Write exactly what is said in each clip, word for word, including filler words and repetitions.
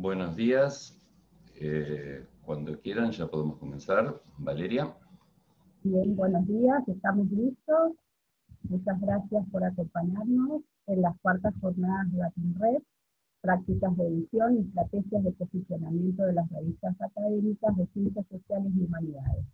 Buenos días. Eh, cuando quieran ya podemos comenzar. Valeria. Bien, buenos días, estamos listos. Muchas gracias por acompañarnos en las cuartas jornadas de LatinRed, prácticas de edición y estrategias de posicionamiento de las revistas académicas de ciencias sociales y humanidades.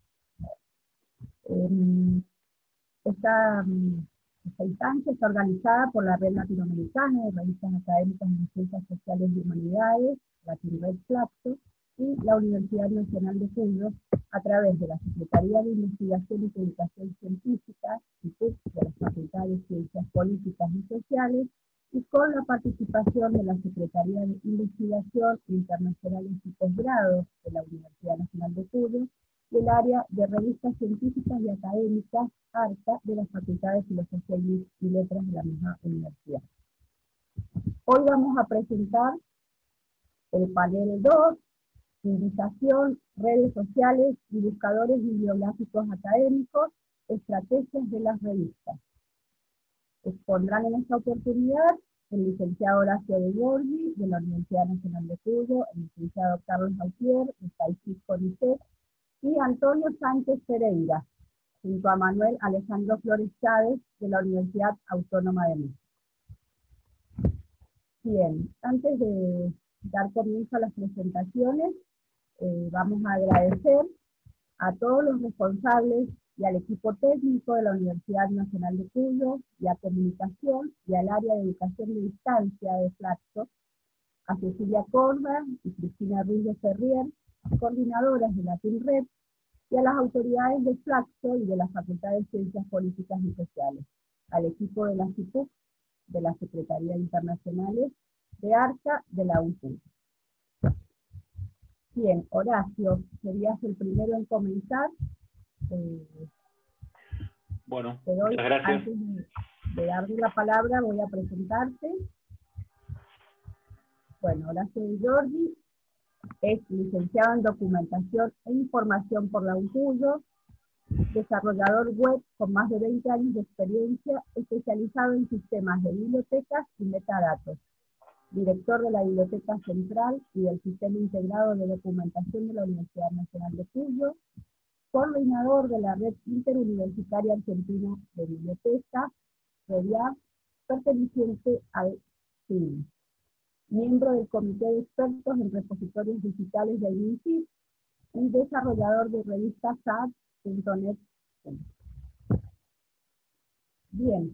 Eh, esta, esta instancia está organizada por la Red Latinoamericana de Revistas Académicas de Ciencias Sociales y Humanidades, LatinRed Flaxo, y la Universidad Nacional de Cuyo, a través de la Secretaría de Investigación y Publicación Científica, I P U C, de las Facultades de Ciencias Políticas y Sociales, y con la participación de la Secretaría de Investigación Internacionales y Posgrados de la Universidad Nacional de Cuyo, y el área de revistas científicas y académicas, ARCA, de las Facultades de Filosofía y Letras de la misma universidad. Hoy vamos a presentar el panel dos, Civilización, redes sociales y buscadores bibliográficos académicos, estrategias de las revistas. Expondrán en esta oportunidad el licenciado Horacio de Giorgi, de la Universidad Nacional de Cuyo, el licenciado Carlos Gautier, de CAICIS CONICET, y Antonio Sánchez Pereira, junto a Manuel Alejandro Flores Chávez, de la Universidad Autónoma de México. Bien, antes de dar comienzo a las presentaciones, Eh, vamos a agradecer a todos los responsables y al equipo técnico de la Universidad Nacional de Cuyo, y a Comunicación y al área de Educación de Distancia de Flaxo, a Cecilia Corda y Cristina Ruiz de Ferrier, coordinadoras de LatinRed, y a las autoridades de Flaxo y de la Facultad de Ciencias Políticas y Sociales, al equipo de la I P U C, de las Secretarías Internacionales, de ARCA, de la U N C U. Bien, Horacio, serías el primero en comenzar. Eh, bueno, te doy, muchas gracias. Antes de, de darle la palabra, voy a presentarte. Bueno, Horacio de Giorgi es licenciado en Documentación e Información por la U N Cuyo, desarrollador web con más de veinte años de experiencia, especializado en sistemas de bibliotecas y metadatos. Director de la Biblioteca Central y del Sistema Integrado de Documentación de la Universidad Nacional de Cuyo, coordinador de la Red Interuniversitaria Argentina de Bibliotecas, REDIA, perteneciente al C I N, miembro del Comité de Expertos en Repositorios Digitales del MINCIP y desarrollador de revista S A D punto net. Bien.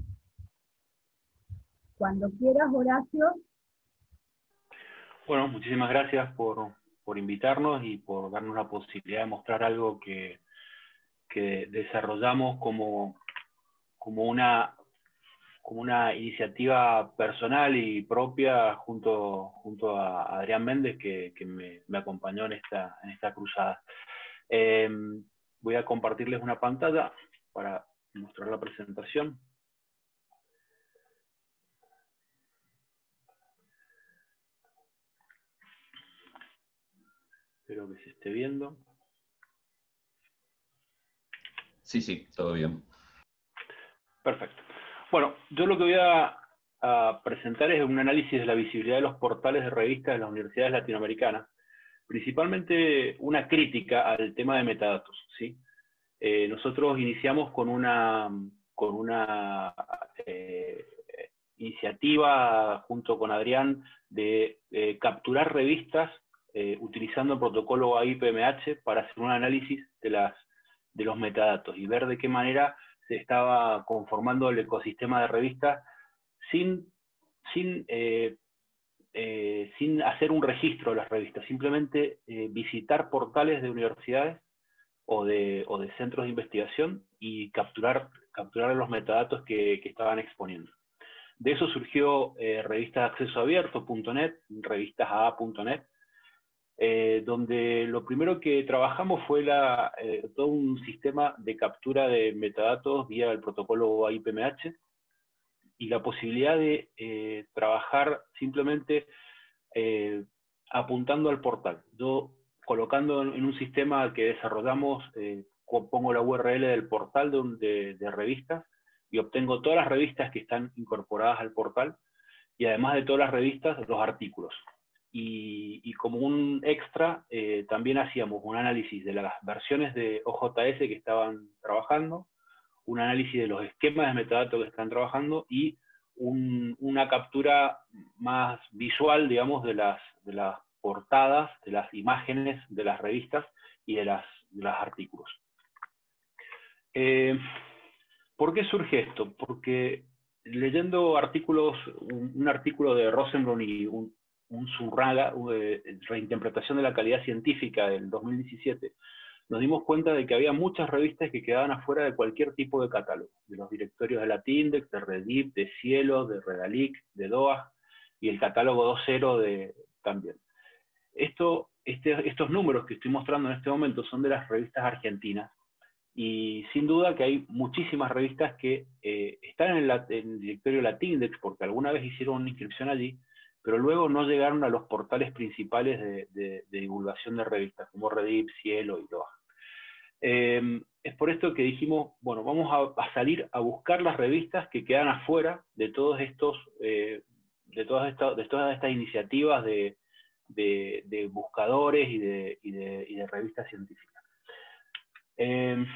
Cuando quieras, Horacio. Bueno, muchísimas gracias por, por invitarnos y por darnos la posibilidad de mostrar algo que, que desarrollamos como, como, una, como una iniciativa personal y propia junto, junto a Adrián Méndez, que, que me, me acompañó en esta, en esta cruzada. Eh, voy a compartirles una pantalla para mostrar la presentación. Espero que se esté viendo. Sí, sí, todo bien. Perfecto. Bueno, yo lo que voy a, a presentar es un análisis de la visibilidad de los portales de revistas de las universidades latinoamericanas, principalmente una crítica al tema de metadatos, ¿sí? Eh, nosotros iniciamos con una, con una eh, iniciativa junto con Adrián de eh, capturar revistas eh, utilizando el protocolo A I P M H para hacer un análisis de, las, de los metadatos y ver de qué manera se estaba conformando el ecosistema de revistas sin, sin, eh, eh, sin hacer un registro de las revistas, simplemente eh, visitar portales de universidades o de, o de centros de investigación y capturar, capturar los metadatos que, que estaban exponiendo. De eso surgió eh, revistas de acceso abierto punto net, revistas A A punto net, eh, donde lo primero que trabajamos fue la, eh, todo un sistema de captura de metadatos vía el protocolo A I P M H y la posibilidad de eh, trabajar simplemente eh, apuntando al portal. Yo, colocando en un sistema que desarrollamos, eh, pongo la U R L del portal de, de, de revistas y obtengo todas las revistas que están incorporadas al portal y además de todas las revistas, los artículos. y, y como un extra eh, también hacíamos un análisis de las versiones de O J S que estaban trabajando, un análisis de los esquemas de metadatos que están trabajando y un, una captura más visual, digamos, de las, de las portadas, de las imágenes de las revistas y de, las, de los artículos. Eh, ¿Por qué surge esto? Porque leyendo artículos, un, un artículo de Rosenblum y un, un Zurraga, de reinterpretación de la calidad científica del dos mil diecisiete, nos dimos cuenta de que había muchas revistas que quedaban afuera de cualquier tipo de catálogo, de los directorios de Latindex, de Redip, de Cielo, de Redalic, de D O A G, y el catálogo dos punto cero de, también. Esto, este, estos números que estoy mostrando en este momento son de las revistas argentinas, y sin duda que hay muchísimas revistas que eh, están en, la, en el directorio Latindex porque alguna vez hicieron una inscripción allí, pero luego no llegaron a los portales principales de, de, de divulgación de revistas, como Redip, Cielo y D O A G. Eh, es por esto que dijimos, bueno, vamos a, a salir a buscar las revistas que quedan afuera de todos estos, eh, de, todas esta, de todas estas iniciativas de, de, de buscadores y de, y, de, y de revistas científicas. Eh,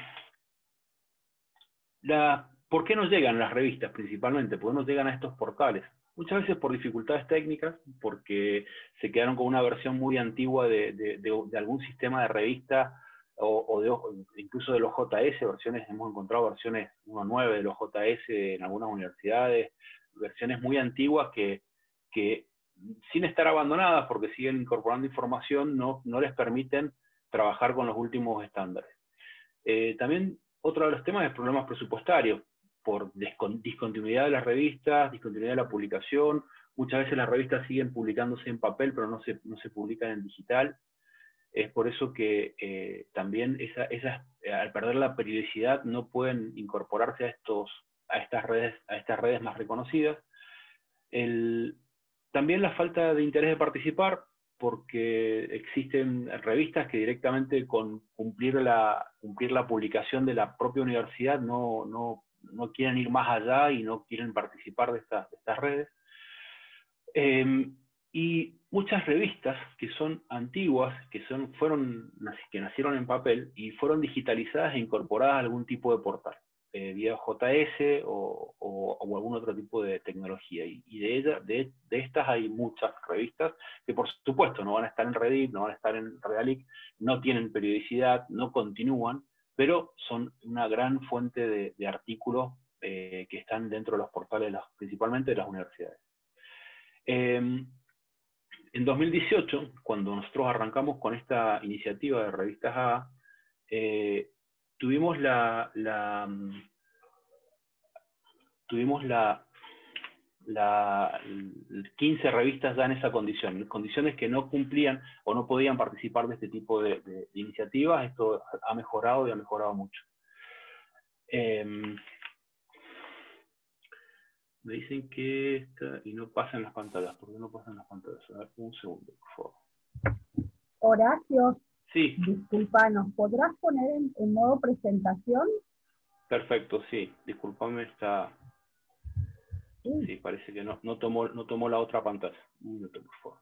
la, ¿Por qué no llegan las revistas principalmente? ¿Por qué no llegan a estos portales? Muchas veces por dificultades técnicas, porque se quedaron con una versión muy antigua de, de, de, de algún sistema de revista, o, o de, incluso de los J S, versiones, hemos encontrado versiones uno punto nueve de los J S en algunas universidades, versiones muy antiguas que, que sin estar abandonadas, porque siguen incorporando información, no, no les permiten trabajar con los últimos estándares. Eh, también otro de los temas es problemas presupuestarios, por discontinuidad de las revistas, discontinuidad de la publicación. Muchas veces las revistas siguen publicándose en papel, pero no se, no se publican en digital. Es por eso que eh, también esa, esas, eh, al perder la periodicidad no pueden incorporarse a, estos, a, estas, redes, a estas redes más reconocidas. El, también la falta de interés de participar, porque existen revistas que directamente con cumplir la, cumplir la publicación de la propia universidad no, no, no quieren ir más allá y no quieren participar de estas, de estas redes. Eh, y muchas revistas que son antiguas, que, son, fueron, que nacieron en papel y fueron digitalizadas e incorporadas a algún tipo de portal, eh, vía J S o, o, o algún otro tipo de tecnología. Y, y de, ella, de, de estas hay muchas revistas que por supuesto no van a estar en Redip, no van a estar en Redalic, no tienen periodicidad, no continúan, pero son una gran fuente de, de artículos eh, que están dentro de los portales, de las, principalmente de las universidades. Eh, en dos mil dieciocho, cuando nosotros arrancamos con esta iniciativa de Revistas A, eh, tuvimos la, la tuvimos la, la quince revistas ya en esa condición, condiciones que no cumplían o no podían participar de este tipo de, de, de iniciativas. Esto ha mejorado y ha mejorado mucho. Eh, Me dicen que está y no pasan las pantallas. ¿Por qué no pasan las pantallas? A ver, un segundo, por favor. Horacio, sí. Disculpa, ¿nos podrás poner en, en modo presentación? Perfecto, sí. Disculpame, está... Sí, sí parece que no, no, tomó, no tomó la otra pantalla. Un minuto, por favor.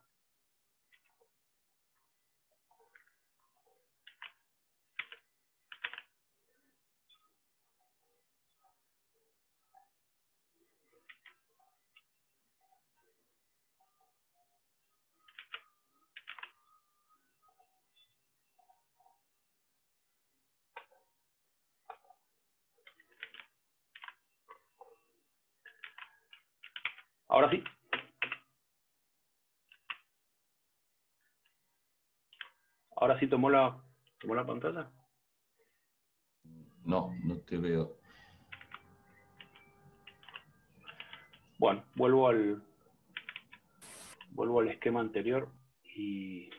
Ahora sí. Ahora sí tomó la, tomó la pantalla. No, no te veo. Bueno, vuelvo al, vuelvo al esquema anterior y...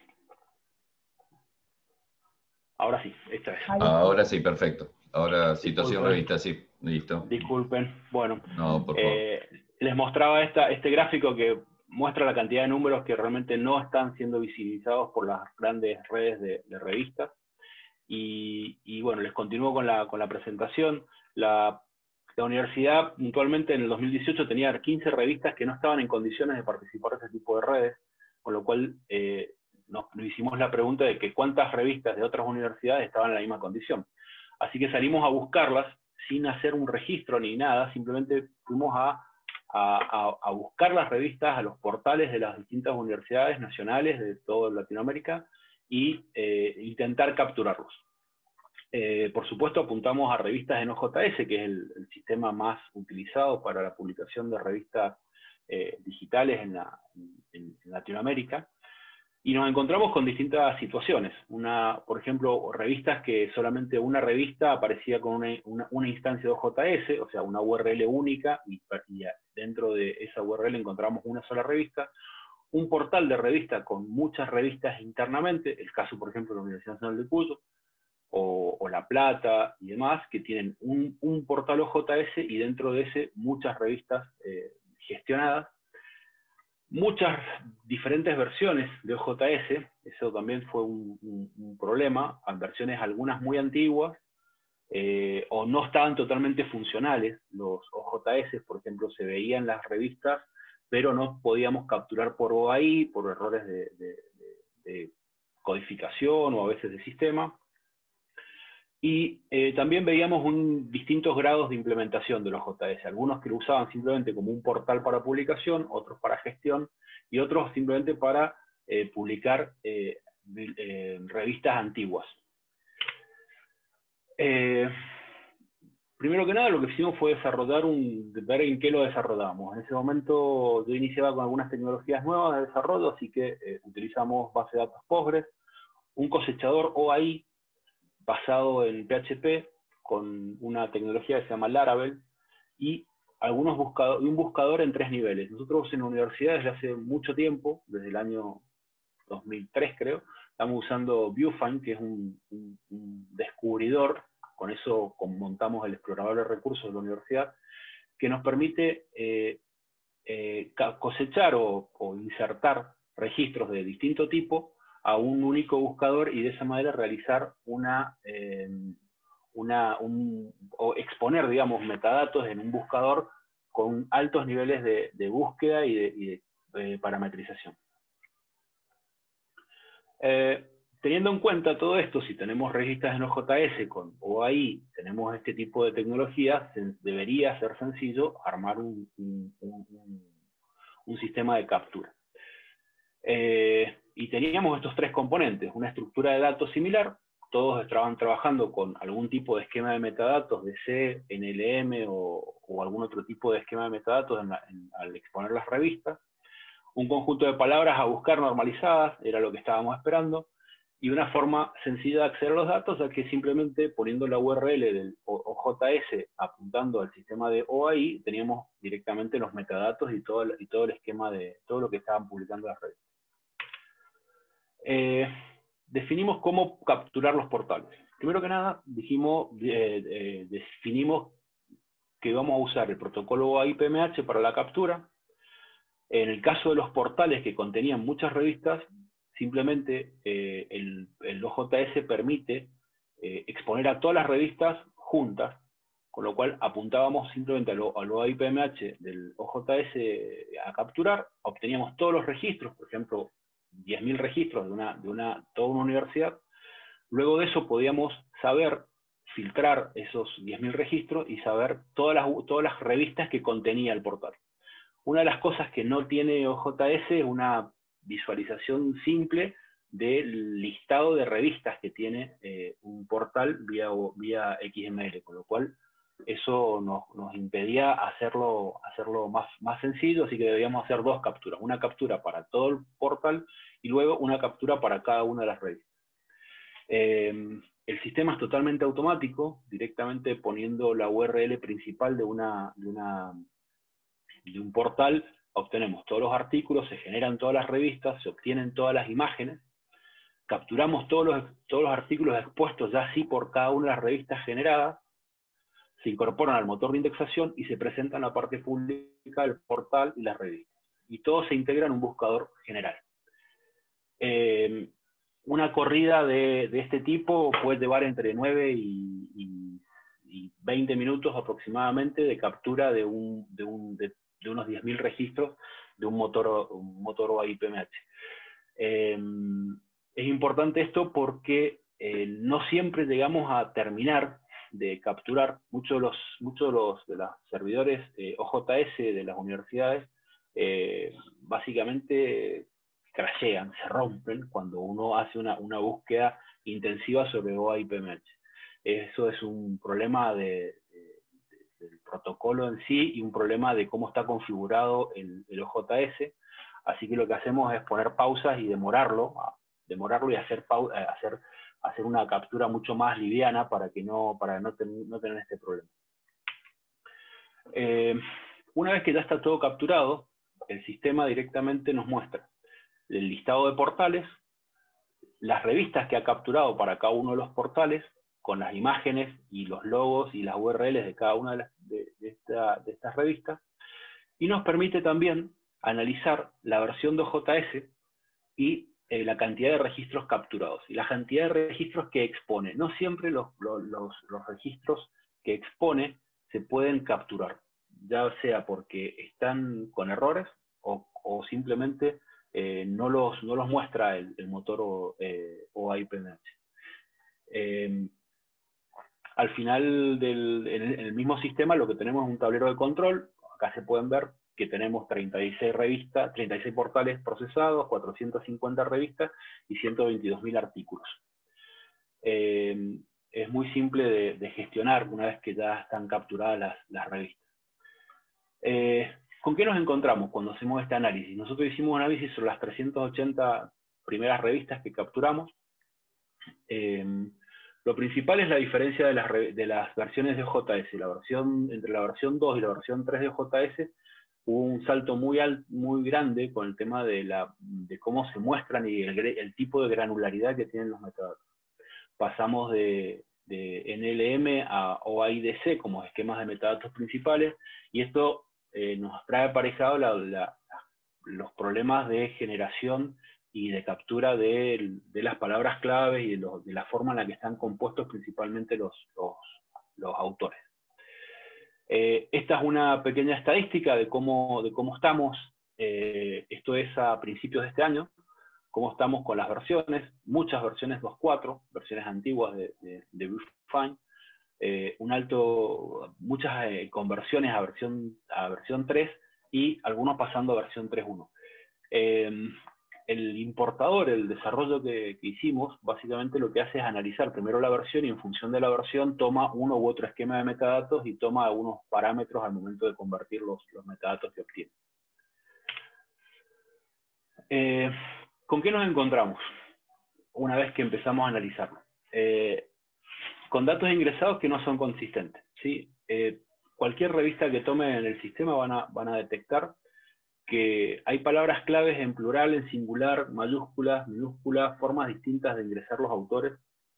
Ahora sí, esta vez. Ahora sí, perfecto. Ahora situación Disculpen. revista, sí, listo. Disculpen, bueno. No, por favor. Eh, les mostraba esta, este gráfico que muestra la cantidad de números que realmente no están siendo visibilizados por las grandes redes de, de revistas. Y, y bueno, les continúo con la, con la presentación. La, la universidad puntualmente en el dos mil dieciocho tenía quince revistas que no estaban en condiciones de participar de este tipo de redes, con lo cual eh, nos, nos hicimos la pregunta de que cuántas revistas de otras universidades estaban en la misma condición. Así que salimos a buscarlas sin hacer un registro ni nada, simplemente fuimos a, a, a buscar las revistas a los portales de las distintas universidades nacionales de toda Latinoamérica y eh, intentar capturarlos. Eh, por supuesto apuntamos a revistas en O J S, que es el, el sistema más utilizado para la publicación de revistas eh, digitales en, la, en, en Latinoamérica, y nos encontramos con distintas situaciones. Una, por ejemplo, revistas que solamente una revista aparecía con una, una, una instancia de O J S, o sea, una U R L única, y, y dentro de esa U R L encontramos una sola revista. Un portal de revista con muchas revistas internamente, el caso, por ejemplo, de la Universidad Nacional de Cuyo, O, o La Plata y demás, que tienen un, un portal O J S y dentro de ese muchas revistas eh, gestionadas, muchas diferentes versiones de O J S, eso también fue un, un, un problema, versiones algunas muy antiguas, eh, o no estaban totalmente funcionales, los O J S, por ejemplo, se veían las revistas, pero no podíamos capturar por O A I, por errores de, de, de, de codificación o a veces de sistema. Y eh, también veíamos un, distintos grados de implementación de los J S, algunos que lo usaban simplemente como un portal para publicación, otros para gestión, y otros simplemente para eh, publicar eh, eh, revistas antiguas. Eh, primero que nada, lo que hicimos fue desarrollar un, ver en qué lo desarrollamos. En ese momento yo iniciaba con algunas tecnologías nuevas de desarrollo, así que eh, utilizamos base de datos Postgres, un cosechador O A I, basado en P H P, con una tecnología que se llama Laravel, y algunos buscador, un buscador en tres niveles. Nosotros en la universidad desde hace mucho tiempo, desde el año dos mil tres creo, estamos usando Viewfind, que es un, un, un descubridor, con eso montamos el explorador de recursos de la universidad, que nos permite eh, eh, cosechar o, o insertar registros de distinto tipo a un único buscador y de esa manera realizar una, eh, una un, o exponer, digamos, metadatos en un buscador con altos niveles de, de búsqueda y de, y de eh, parametrización. Eh, teniendo en cuenta todo esto, si tenemos revistas en O J S con O A I, tenemos este tipo de tecnologías, debería ser sencillo armar un, un, un, un sistema de captura. Eh, y teníamos estos tres componentes, una estructura de datos similar, todos estaban trabajando con algún tipo de esquema de metadatos de C, N L M o, o algún otro tipo de esquema de metadatos en la, en, al exponer las revistas, un conjunto de palabras a buscar normalizadas, era lo que estábamos esperando, y una forma sencilla de acceder a los datos, a que simplemente poniendo la U R L del O J S apuntando al sistema de O A I, teníamos directamente los metadatos y todo el, y todo el esquema de todo lo que estaban publicando las revistas. Eh, definimos cómo capturar los portales. Primero que nada, dijimos, eh, eh, definimos que vamos a usar el protocolo O A I P M H para la captura. En el caso de los portales que contenían muchas revistas, simplemente eh, el, el O J S permite eh, exponer a todas las revistas juntas, con lo cual apuntábamos simplemente al, al O A I P M H del O J S a capturar, obteníamos todos los registros, por ejemplo, diez mil registros de, una, de una, toda una universidad. Luego de eso podíamos saber filtrar esos diez mil registros y saber todas las, todas las revistas que contenía el portal. Una de las cosas que no tiene O J S es una visualización simple del listado de revistas que tiene eh, un portal vía, vía X M L, con lo cual eso nos, nos impedía hacerlo, hacerlo más, más sencillo, así que debíamos hacer dos capturas, una captura para todo el portal y luego una captura para cada una de las revistas. Eh, el sistema es totalmente automático, directamente poniendo la U R L principal de, una, de, una, de un portal, obtenemos todos los artículos, se generan todas las revistas, se obtienen todas las imágenes, capturamos todos los, todos los artículos expuestos ya así por cada una de las revistas generadas, se incorporan al motor de indexación y se presentan la parte pública del portal y las revistas. Y todo se integra en un buscador general. Eh, una corrida de, de este tipo puede llevar entre nueve y, y, y veinte minutos aproximadamente de captura de, un, de, un, de, de unos diez mil registros de un motor, un motor O A I P M H. Eh, es importante esto porque eh, no siempre llegamos a terminar de capturar. Muchos de los, muchos de los de los servidores eh, O J S de las universidades eh, básicamente crashean, se rompen cuando uno hace una, una búsqueda intensiva sobre O A I P M H. Eso es un problema de, de, del protocolo en sí y un problema de cómo está configurado el, el O J S. Así que lo que hacemos es poner pausas y demorarlo, demorarlo y hacer, hacer, hacer una captura mucho más liviana para, que no, para no, ten, no tener este problema. Eh, una vez que ya está todo capturado, el sistema directamente nos muestra el listado de portales, las revistas que ha capturado para cada uno de los portales, con las imágenes y los logos y las U R Ls de cada una de, las, de, de, esta, de estas revistas, y nos permite también analizar la versión de O J S y eh, la cantidad de registros capturados, y la cantidad de registros que expone. No siempre los, los, los, los registros que expone se pueden capturar, ya sea porque están con errores o, o simplemente eh, no, los, no los muestra el, el motor o, eh, O A I P M H. Eh, al final del en el, en el mismo sistema lo que tenemos es un tablero de control. Acá se pueden ver que tenemos treinta y seis revistas, treinta y seis portales procesados, cuatrocientas cincuenta revistas y ciento veintidós mil artículos. Eh, es muy simple de, de gestionar una vez que ya están capturadas las, las revistas. Eh, ¿Con qué nos encontramos cuando hacemos este análisis? Nosotros hicimos un análisis sobre las trescientas ochenta primeras revistas que capturamos. Eh, lo principal es la diferencia de las, de las versiones de O J S. La versión, entre la versión dos y la versión tres de O J S hubo un salto muy, alto, muy grande con el tema de, la, de cómo se muestran y el, el tipo de granularidad que tienen los metadatos. Pasamos de, de N L M a O A I D C como esquemas de metadatos principales, y esto eh, nos trae aparejado la, la, los problemas de generación y de captura de, de las palabras claves y de, lo, de la forma en la que están compuestos principalmente los, los, los autores. Eh, esta es una pequeña estadística de cómo, de cómo estamos, eh, esto es a principios de este año, cómo estamos con las versiones, muchas versiones dos punto cuatro, versiones antiguas de, de, de Bufine, eh, un alto, muchas eh, conversiones a versión, a versión tres y algunos pasando a versión tres punto uno. Eh, el importador, el desarrollo que, que hicimos, básicamente lo que hace es analizar primero la versión y en función de la versión toma uno u otro esquema de metadatos y toma algunos parámetros al momento de convertir los, los metadatos que obtiene. Eh, ¿Con qué nos encontramos una vez que empezamos a analizarlo? Eh, con datos ingresados que no son consistentes, ¿sí? Eh, cualquier revista que tome en el sistema van a, van a detectar que hay palabras claves en plural, en singular, mayúsculas, minúsculas, formas distintas de ingresar los autores.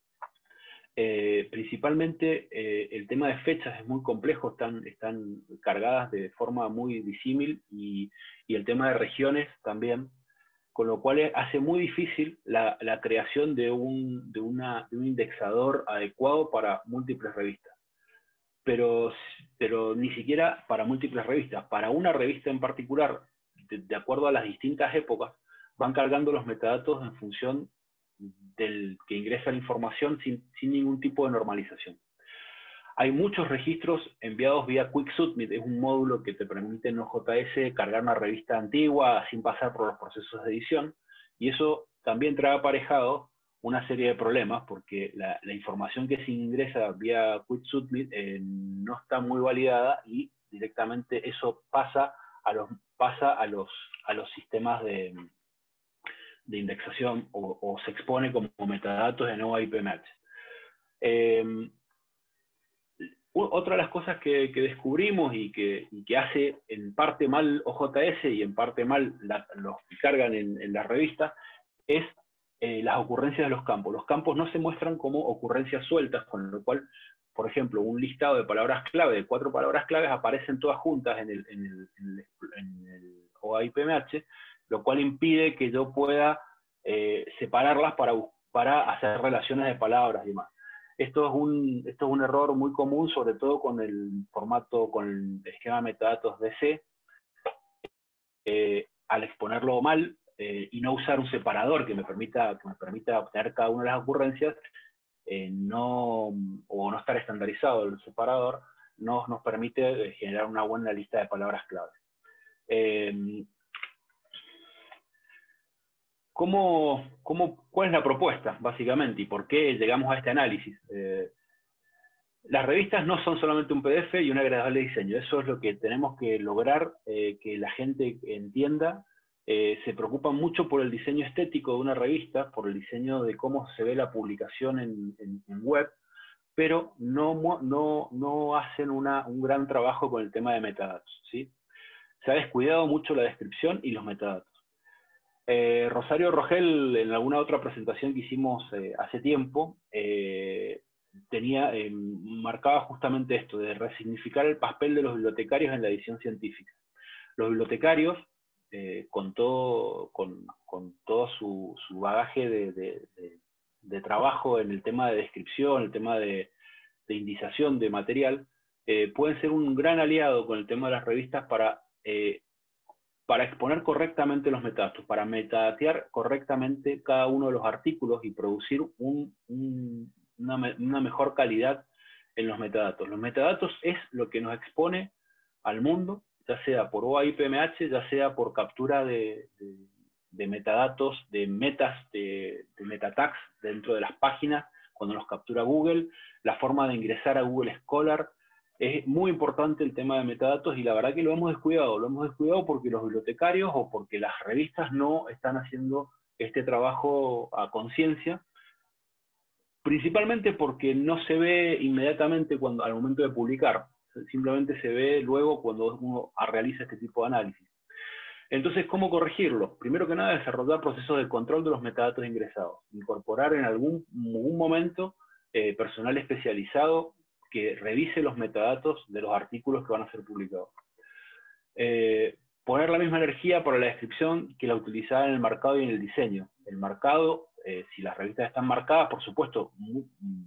Eh, principalmente eh, el tema de fechas es muy complejo, están, están cargadas de forma muy disímil, y, y el tema de regiones también, con lo cual hace muy difícil la, la creación de un, de, una, de un indexador adecuado para múltiples revistas. Pero, pero ni siquiera para múltiples revistas, para una revista en particular, de, de acuerdo a las distintas épocas, van cargando los metadatos en función del que ingresa la información sin, sin ningún tipo de normalización. Hay muchos registros enviados vía Quick Submit, es un módulo que te permite en O J S cargar una revista antigua sin pasar por los procesos de edición, y eso también trae aparejado una serie de problemas, porque la, la información que se ingresa vía Quick Submit eh, no está muy validada, y directamente eso pasa a los, pasa a los, a los sistemas de, de indexación o, o se expone como metadatos en O A I P M H. Eh, Otra de las cosas que, que descubrimos y que, y que hace en parte mal O J S y en parte mal la, los que cargan en, en la revista es eh, las ocurrencias de los campos. Los campos no se muestran como ocurrencias sueltas, con lo cual, por ejemplo, un listado de palabras clave, de cuatro palabras claves, aparecen todas juntas en el, en el, en el, en el O A I P M H, lo cual impide que yo pueda eh, separarlas para, para hacer relaciones de palabras y demás. Esto es, un, esto es un error muy común, sobre todo con el formato, con el esquema de metadatos D C. Eh, al exponerlo mal, eh, y no usar un separador que me permita, que me permita obtener cada una de las ocurrencias, eh, no, o no estar estandarizado el separador, no nos permite eh, generar una buena lista de palabras clave. Eh, ¿cómo, cómo, ¿Cuál es la propuesta, básicamente, y por qué llegamos a este análisis? Eh, las revistas no son solamente un P D F y un agradable diseño, eso es lo que tenemos que lograr, eh, que la gente entienda. Eh, se preocupan mucho por el diseño estético de una revista, por el diseño de cómo se ve la publicación en, en, en web, pero no, no, no hacen una, un gran trabajo con el tema de metadatos, ¿sí? Se ha descuidado mucho la descripción y los metadatos. Eh, Rosario Rogel, en alguna otra presentación que hicimos eh, hace tiempo, eh, tenía, eh, marcaba justamente esto, de resignificar el papel de los bibliotecarios en la edición científica. Los bibliotecarios, eh, con todo, con, con todo su, su bagaje de, de, de, de trabajo en el tema de descripción, el tema de, de indización de material, eh, pueden ser un gran aliado con el tema de las revistas para, eh, para exponer correctamente los metadatos, para metadatear correctamente cada uno de los artículos y producir un, un, una, una mejor calidad en los metadatos. Los metadatos es lo que nos expone al mundo, ya sea por O A I P M H, ya sea por captura de, de, de metadatos, de metas, de, de meta tags dentro de las páginas, cuando los captura Google, la forma de ingresar a Google Scholar. Es muy importante el tema de metadatos y la verdad que lo hemos descuidado. Lo hemos descuidado porque los bibliotecarios o porque las revistas no están haciendo este trabajo a conciencia, principalmente porque no se ve inmediatamente cuando, al momento de publicar. Simplemente se ve luego cuando uno realiza este tipo de análisis. Entonces, ¿cómo corregirlo? Primero que nada, desarrollar procesos de control de los metadatos ingresados. Incorporar en algún, algún momento eh, personal especializado que revise los metadatos de los artículos que van a ser publicados. Eh, poner la misma energía para la descripción que la utilizada en el marcado y en el diseño. El marcado, eh, si las revistas están marcadas, por supuesto, muy,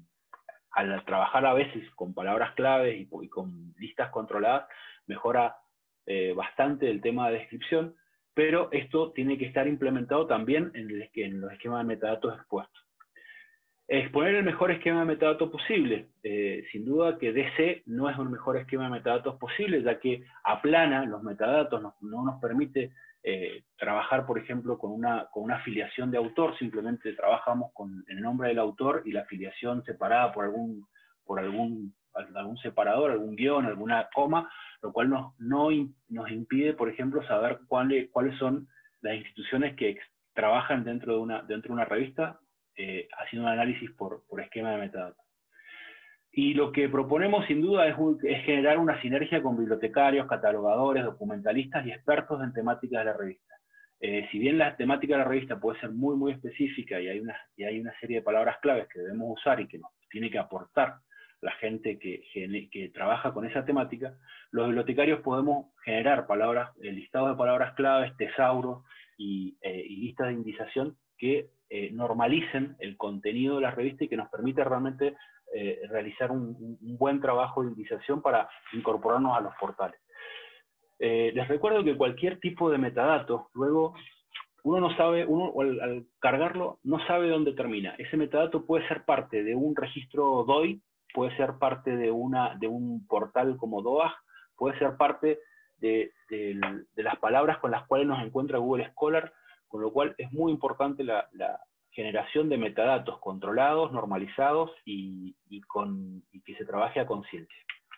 al trabajar a veces con palabras claves y, y con listas controladas, mejora eh, bastante el tema de descripción, pero esto tiene que estar implementado también en, el, en los esquemas de metadatos expuestos. Exponer el mejor esquema de metadatos posible. Eh, sin duda que D C no es el mejor esquema de metadatos posible, ya que aplana los metadatos, no, no nos permite eh, trabajar, por ejemplo, con una, con una afiliación de autor, simplemente trabajamos con el nombre del autor y la afiliación separada por algún, por algún, algún separador, algún guión, alguna coma, lo cual nos, no, nos impide, por ejemplo, saber cuáles, cuáles son las instituciones que trabajan dentro de una, dentro de una revista, Eh, haciendo un análisis por, por esquema de metadatos. Y lo que proponemos sin duda es, es generar una sinergia con bibliotecarios, catalogadores, documentalistas y expertos en temáticas de la revista. Eh, si bien la temática de la revista puede ser muy muy específica y hay, una, y hay una serie de palabras claves que debemos usar y que nos tiene que aportar la gente que, que trabaja con esa temática, los bibliotecarios podemos generar palabras, eh, listados de palabras claves, tesauros y, eh, y listas de indización que Eh, normalicen el contenido de la revista y que nos permite realmente eh, realizar un, un buen trabajo de indización para incorporarnos a los portales. Eh, les recuerdo que cualquier tipo de metadatos, luego uno no sabe, uno al, al cargarlo no sabe dónde termina. Ese metadato puede ser parte de un registro D O I, puede ser parte de, una, de un portal como D O A G, puede ser parte de, de, de las palabras con las cuales nos encuentra Google Scholar, con lo cual es muy importante la, la generación de metadatos controlados, normalizados y, y, con, y que se trabaje a conciencia.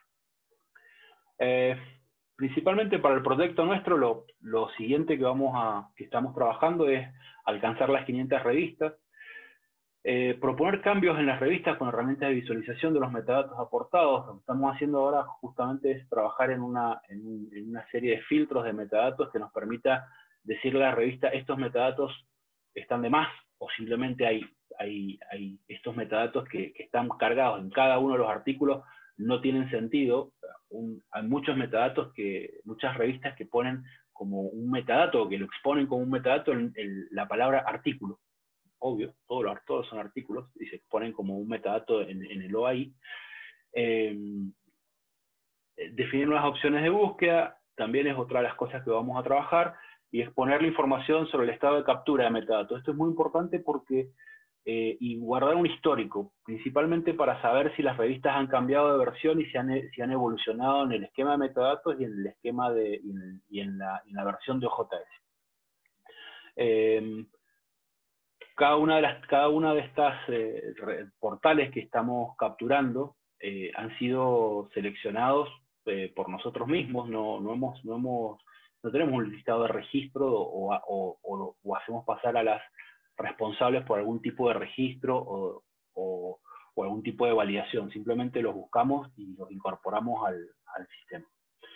Eh, principalmente para el proyecto nuestro, lo, lo siguiente que, vamos a, que estamos trabajando es alcanzar las quinientas revistas, eh, proponer cambios en las revistas con herramientas de visualización de los metadatos aportados. Lo que estamos haciendo ahora justamente es trabajar en una, en, en una serie de filtros de metadatos que nos permita decirle a la revista, estos metadatos están de más, o simplemente hay, hay, hay estos metadatos que, que están cargados en cada uno de los artículos, no tienen sentido. Un, hay muchos metadatos, que, muchas revistas que ponen como un metadato, que lo exponen como un metadato en, en la palabra artículo. Obvio, todos, los, todos son artículos, y se exponen como un metadato en, en el O A I. Eh, definir nuevas opciones de búsqueda, también es otra de las cosas que vamos a trabajar, y exponer la información sobre el estado de captura de metadatos. Esto es muy importante porque, eh, y guardar un histórico, principalmente para saber si las revistas han cambiado de versión y si han, si han evolucionado en el esquema de metadatos y en el esquema de, y en, y en, la, en la versión de O J S. Eh, cada, una de las, cada una de estas eh, portales que estamos capturando eh, han sido seleccionados eh, por nosotros mismos, no, no, hemos, no, hemos, no tenemos un listado de registro o, o, o, o hacemos pasar a las responsables por algún tipo de registro o, o, o algún tipo de validación, simplemente los buscamos y los incorporamos al, al sistema.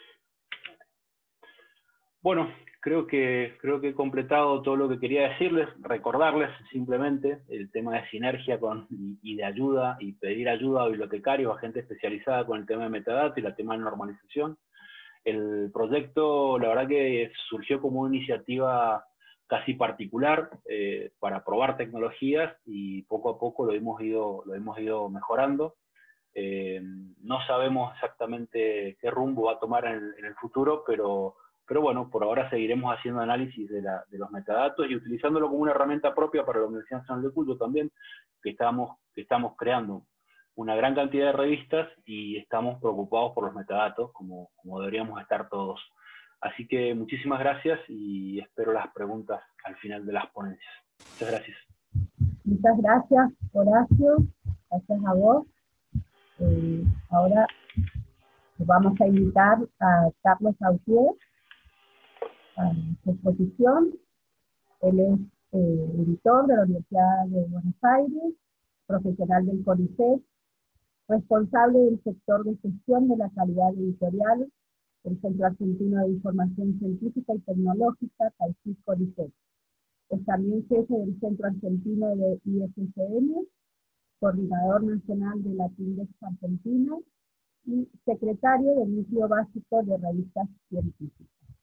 Bueno, creo que, creo que he completado todo lo que quería decirles, recordarles simplemente el tema de sinergia con, y, y de ayuda, y pedir ayuda a bibliotecarios, a gente especializada con el tema de metadatos y el tema de normalización. El proyecto, la verdad que surgió como una iniciativa casi particular eh, para probar tecnologías y poco a poco lo hemos ido, lo hemos ido mejorando. Eh, no sabemos exactamente qué rumbo va a tomar en, en el futuro, pero... Pero bueno, por ahora seguiremos haciendo análisis de, la, de los metadatos y utilizándolo como una herramienta propia para la Universidad Nacional de Cuyo también, que estamos, que estamos creando una gran cantidad de revistas y estamos preocupados por los metadatos, como, como deberíamos estar todos. Así que muchísimas gracias y espero las preguntas al final de las ponencias. Muchas gracias. Muchas gracias, Horacio. Gracias a vos. Eh, ahora vamos a invitar a Carlos Autier a su exposición. Él es eh, editor de la Universidad de Buenos Aires, profesional del CONICET, responsable del sector de gestión de la calidad editorial del Centro Argentino de Información Científica y Tecnológica, CAICIT-CONICET. Es también jefe del Centro Argentino de I S S N, coordinador nacional de la TINDEX Argentina y secretario del Núcleo Básico de Revistas Científicas.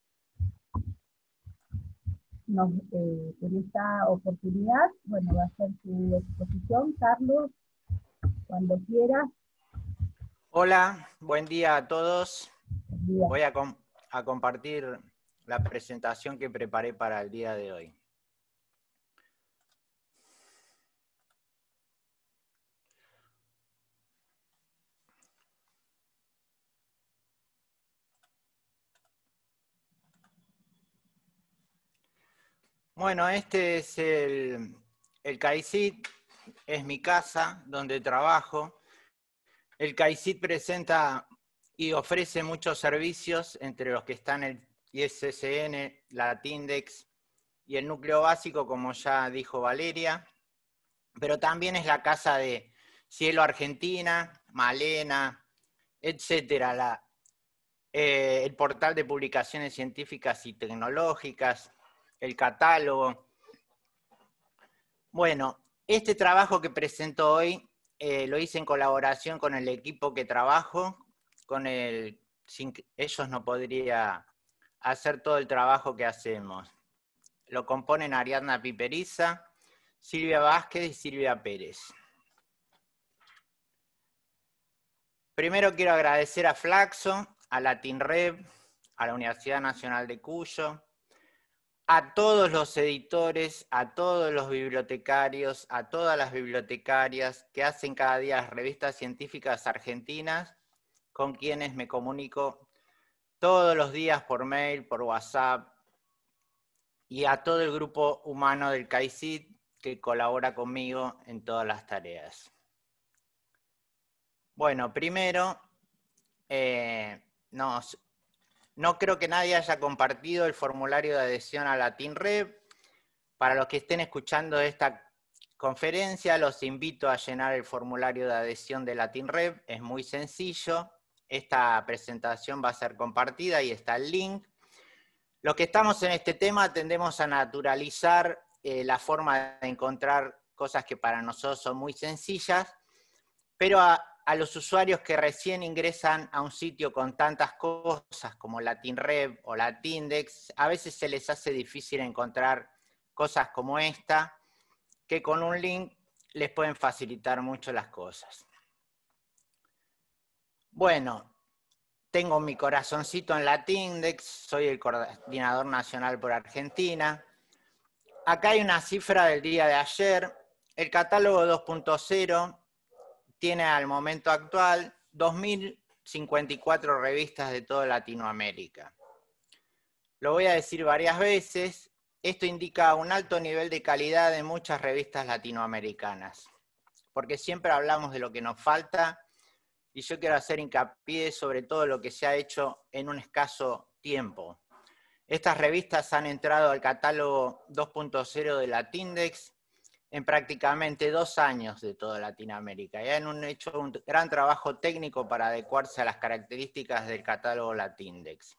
Nos, eh, en esta oportunidad, bueno, va a ser su exposición. Carlos, cuando quieras. Hola, buen día a todos. Buen día. Voy a, com a compartir la presentación que preparé para el día de hoy. Bueno, este es el, el CAICIT, es mi casa donde trabajo. El CAICIT presenta y ofrece muchos servicios, entre los que están el I S S N, la TINDEX y el núcleo básico, como ya dijo Valeria, pero también es la casa de Cielo Argentina, Malena, etcétera, la, eh, el portal de publicaciones científicas y tecnológicas, el catálogo. Bueno, este trabajo que presento hoy eh, lo hice en colaboración con el equipo que trabajo, con el, sin ellos no podría hacer todo el trabajo que hacemos. Lo componen Ariadna Piperiza, Silvia Vázquez y Silvia Pérez. Primero quiero agradecer a Flaxo, a la TINREV, a la Universidad Nacional de Cuyo, a todos los editores, a todos los bibliotecarios, a todas las bibliotecarias que hacen cada día las revistas científicas argentinas, con quienes me comunico todos los días por mail, por WhatsApp, y a todo el grupo humano del CAICIT que colabora conmigo en todas las tareas. Bueno, primero, eh, nos... No creo que nadie haya compartido el formulario de adhesión a la TINREV. Para los que estén escuchando esta conferencia, los invito a llenar el formulario de adhesión de la TINREV. Es muy sencillo. Esta presentación va a ser compartida y está el link. Los que estamos en este tema tendemos a naturalizar eh, la forma de encontrar cosas que para nosotros son muy sencillas, pero a, a los usuarios que recién ingresan a un sitio con tantas cosas como la TINREV o la TINDEX, a veces se les hace difícil encontrar cosas como esta, que con un link les pueden facilitar mucho las cosas. Bueno, tengo mi corazoncito en Latindex, soy el coordinador nacional por Argentina. Acá hay una cifra del día de ayer. El catálogo dos punto cero tiene al momento actual dos mil cincuenta y cuatro revistas de toda Latinoamérica. Lo voy a decir varias veces. Esto indica un alto nivel de calidad de muchas revistas latinoamericanas, porque siempre hablamos de lo que nos falta, y yo quiero hacer hincapié sobre todo lo que se ha hecho en un escaso tiempo. Estas revistas han entrado al catálogo dos punto cero de Latindex en prácticamente dos años de toda Latinoamérica, y han hecho un gran trabajo técnico para adecuarse a las características del catálogo Latindex.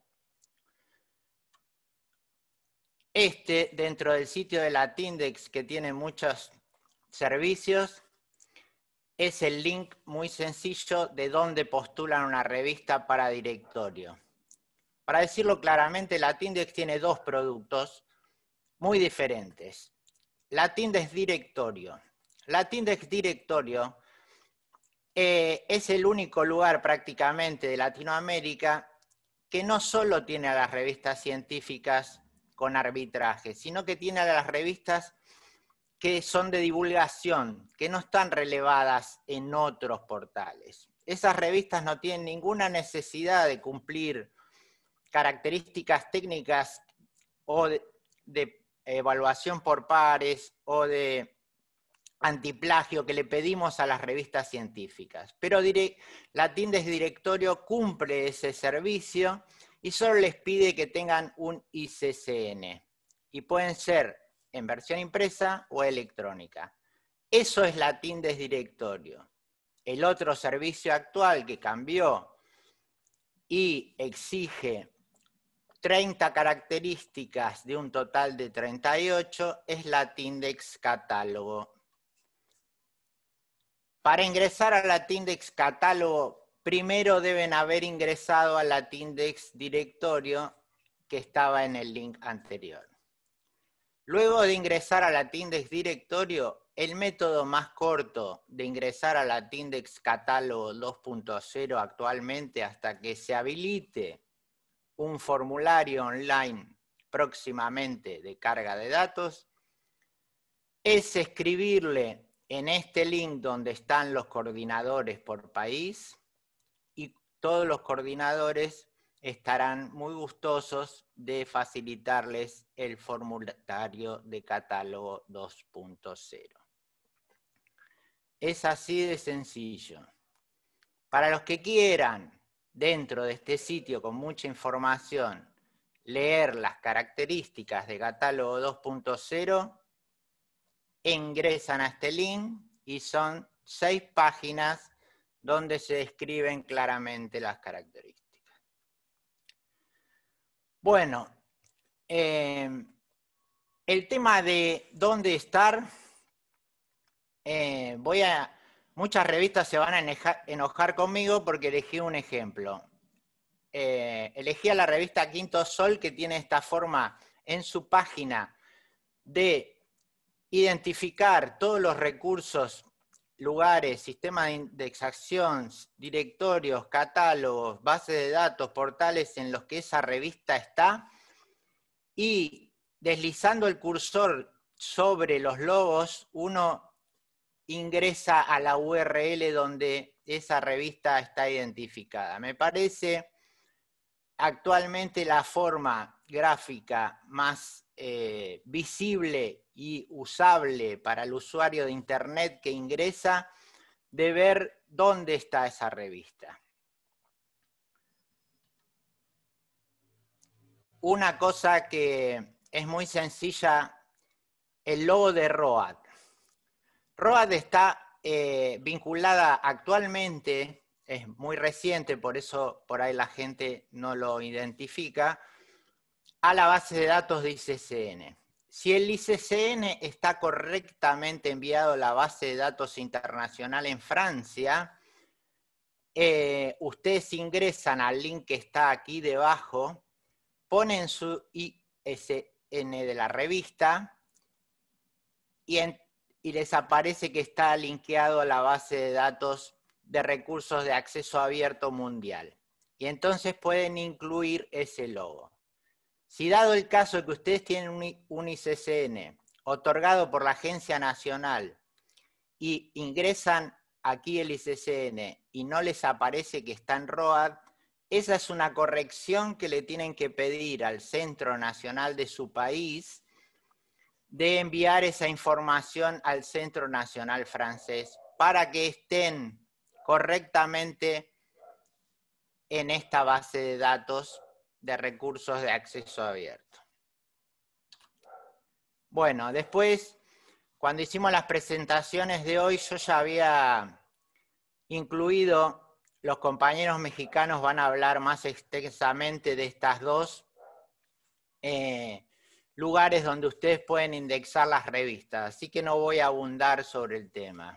Este, dentro del sitio de Latindex, que tiene muchos servicios, es el link muy sencillo de dónde postulan una revista para directorio. Para decirlo claramente, Latindex tiene dos productos muy diferentes. Latindex Directorio. Latindex Directorio eh, es el único lugar prácticamente de Latinoamérica que no solo tiene a las revistas científicas con arbitraje, sino que tiene a las revistas que son de divulgación, que no están relevadas en otros portales. Esas revistas no tienen ninguna necesidad de cumplir características técnicas o de, de evaluación por pares o de antiplagio que le pedimos a las revistas científicas. Pero Latindex Directorio cumple ese servicio y solo les pide que tengan un I C C N. Y pueden ser en versión impresa o electrónica. Eso es Latindex Directorio. El otro servicio actual que cambió y exige treinta características de un total de treinta y ocho es Latindex Catálogo. Para ingresar a Latindex Catálogo, primero deben haber ingresado a Latindex Directorio que estaba en el link anterior. Luego de ingresar a Latindex Directorio, el método más corto de ingresar a Latindex Catálogo dos punto cero actualmente hasta que se habilite un formulario online próximamente de carga de datos, es escribirle en este link donde están los coordinadores por país, y todos los coordinadores estarán muy gustosos de facilitarles el formulario de catálogo dos punto cero. Es así de sencillo. Para los que quieran, dentro de este sitio con mucha información, leer las características de catálogo dos punto cero, ingresan a este link y son seis páginas donde se describen claramente las características. Bueno, eh, el tema de dónde estar, eh, voy a, muchas revistas se van a enojar, enojar conmigo porque elegí un ejemplo. Eh, elegí a la revista Quinto Sol, que tiene esta forma en su página de identificar todos los recursos, lugares, sistemas de indexación, directorios, catálogos, bases de datos, portales en los que esa revista está, y deslizando el cursor sobre los logos, uno ingresa a la U R L donde esa revista está identificada. Me parece actualmente la forma gráfica más eh, visible y usable para el usuario de Internet que ingresa, de ver dónde está esa revista. Una cosa que es muy sencilla, el logo de R O A D. R O A D está eh, vinculada actualmente, es muy reciente, por eso por ahí la gente no lo identifica, a la base de datos de I C C N. Si el I C C N está correctamente enviado a la base de datos internacional en Francia, eh, ustedes ingresan al link que está aquí debajo, ponen su I S N de la revista y, en, y les aparece que está linkeado a la base de datos de recursos de acceso abierto mundial. y entonces pueden incluir ese logo. Si dado el caso de que ustedes tienen un, un I C C N otorgado por la Agencia Nacional y ingresan aquí el I C C N y no les aparece que está en R O A D, esa es una corrección que le tienen que pedir al Centro Nacional de su país de enviar esa información al Centro Nacional francés para que estén correctamente en esta base de datos de recursos de acceso abierto. Bueno, después, cuando hicimos las presentaciones de hoy, yo ya había incluido, los compañeros mexicanos van a hablar más extensamente de estas dos eh, lugares donde ustedes pueden indexar las revistas, así que no voy a abundar sobre el tema.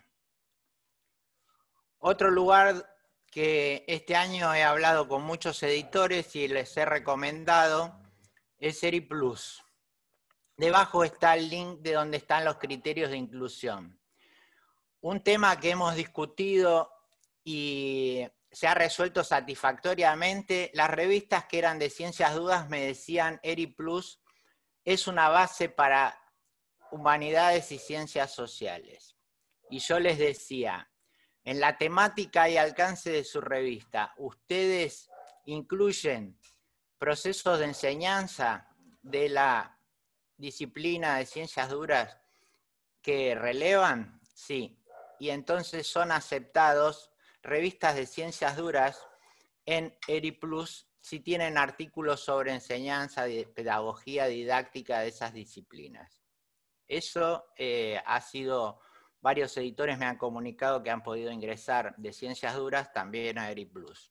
Otro lugar que este año he hablado con muchos editores y les he recomendado es ERIplus. Debajo está el link de donde están los criterios de inclusión. Un tema que hemos discutido y se ha resuelto satisfactoriamente. Las revistas que eran de ciencias duras me decían ERIplus es una base para humanidades y ciencias sociales. Y yo les decía, en la temática y alcance de su revista, ¿ustedes incluyen procesos de enseñanza de la disciplina de ciencias duras que relevan? Sí. Y entonces son aceptados revistas de ciencias duras en ERIplus si tienen artículos sobre enseñanza, pedagogía didáctica de esas disciplinas. Eso eh, ha sido... Varios editores me han comunicado que han podido ingresar de ciencias duras también a ERIplus.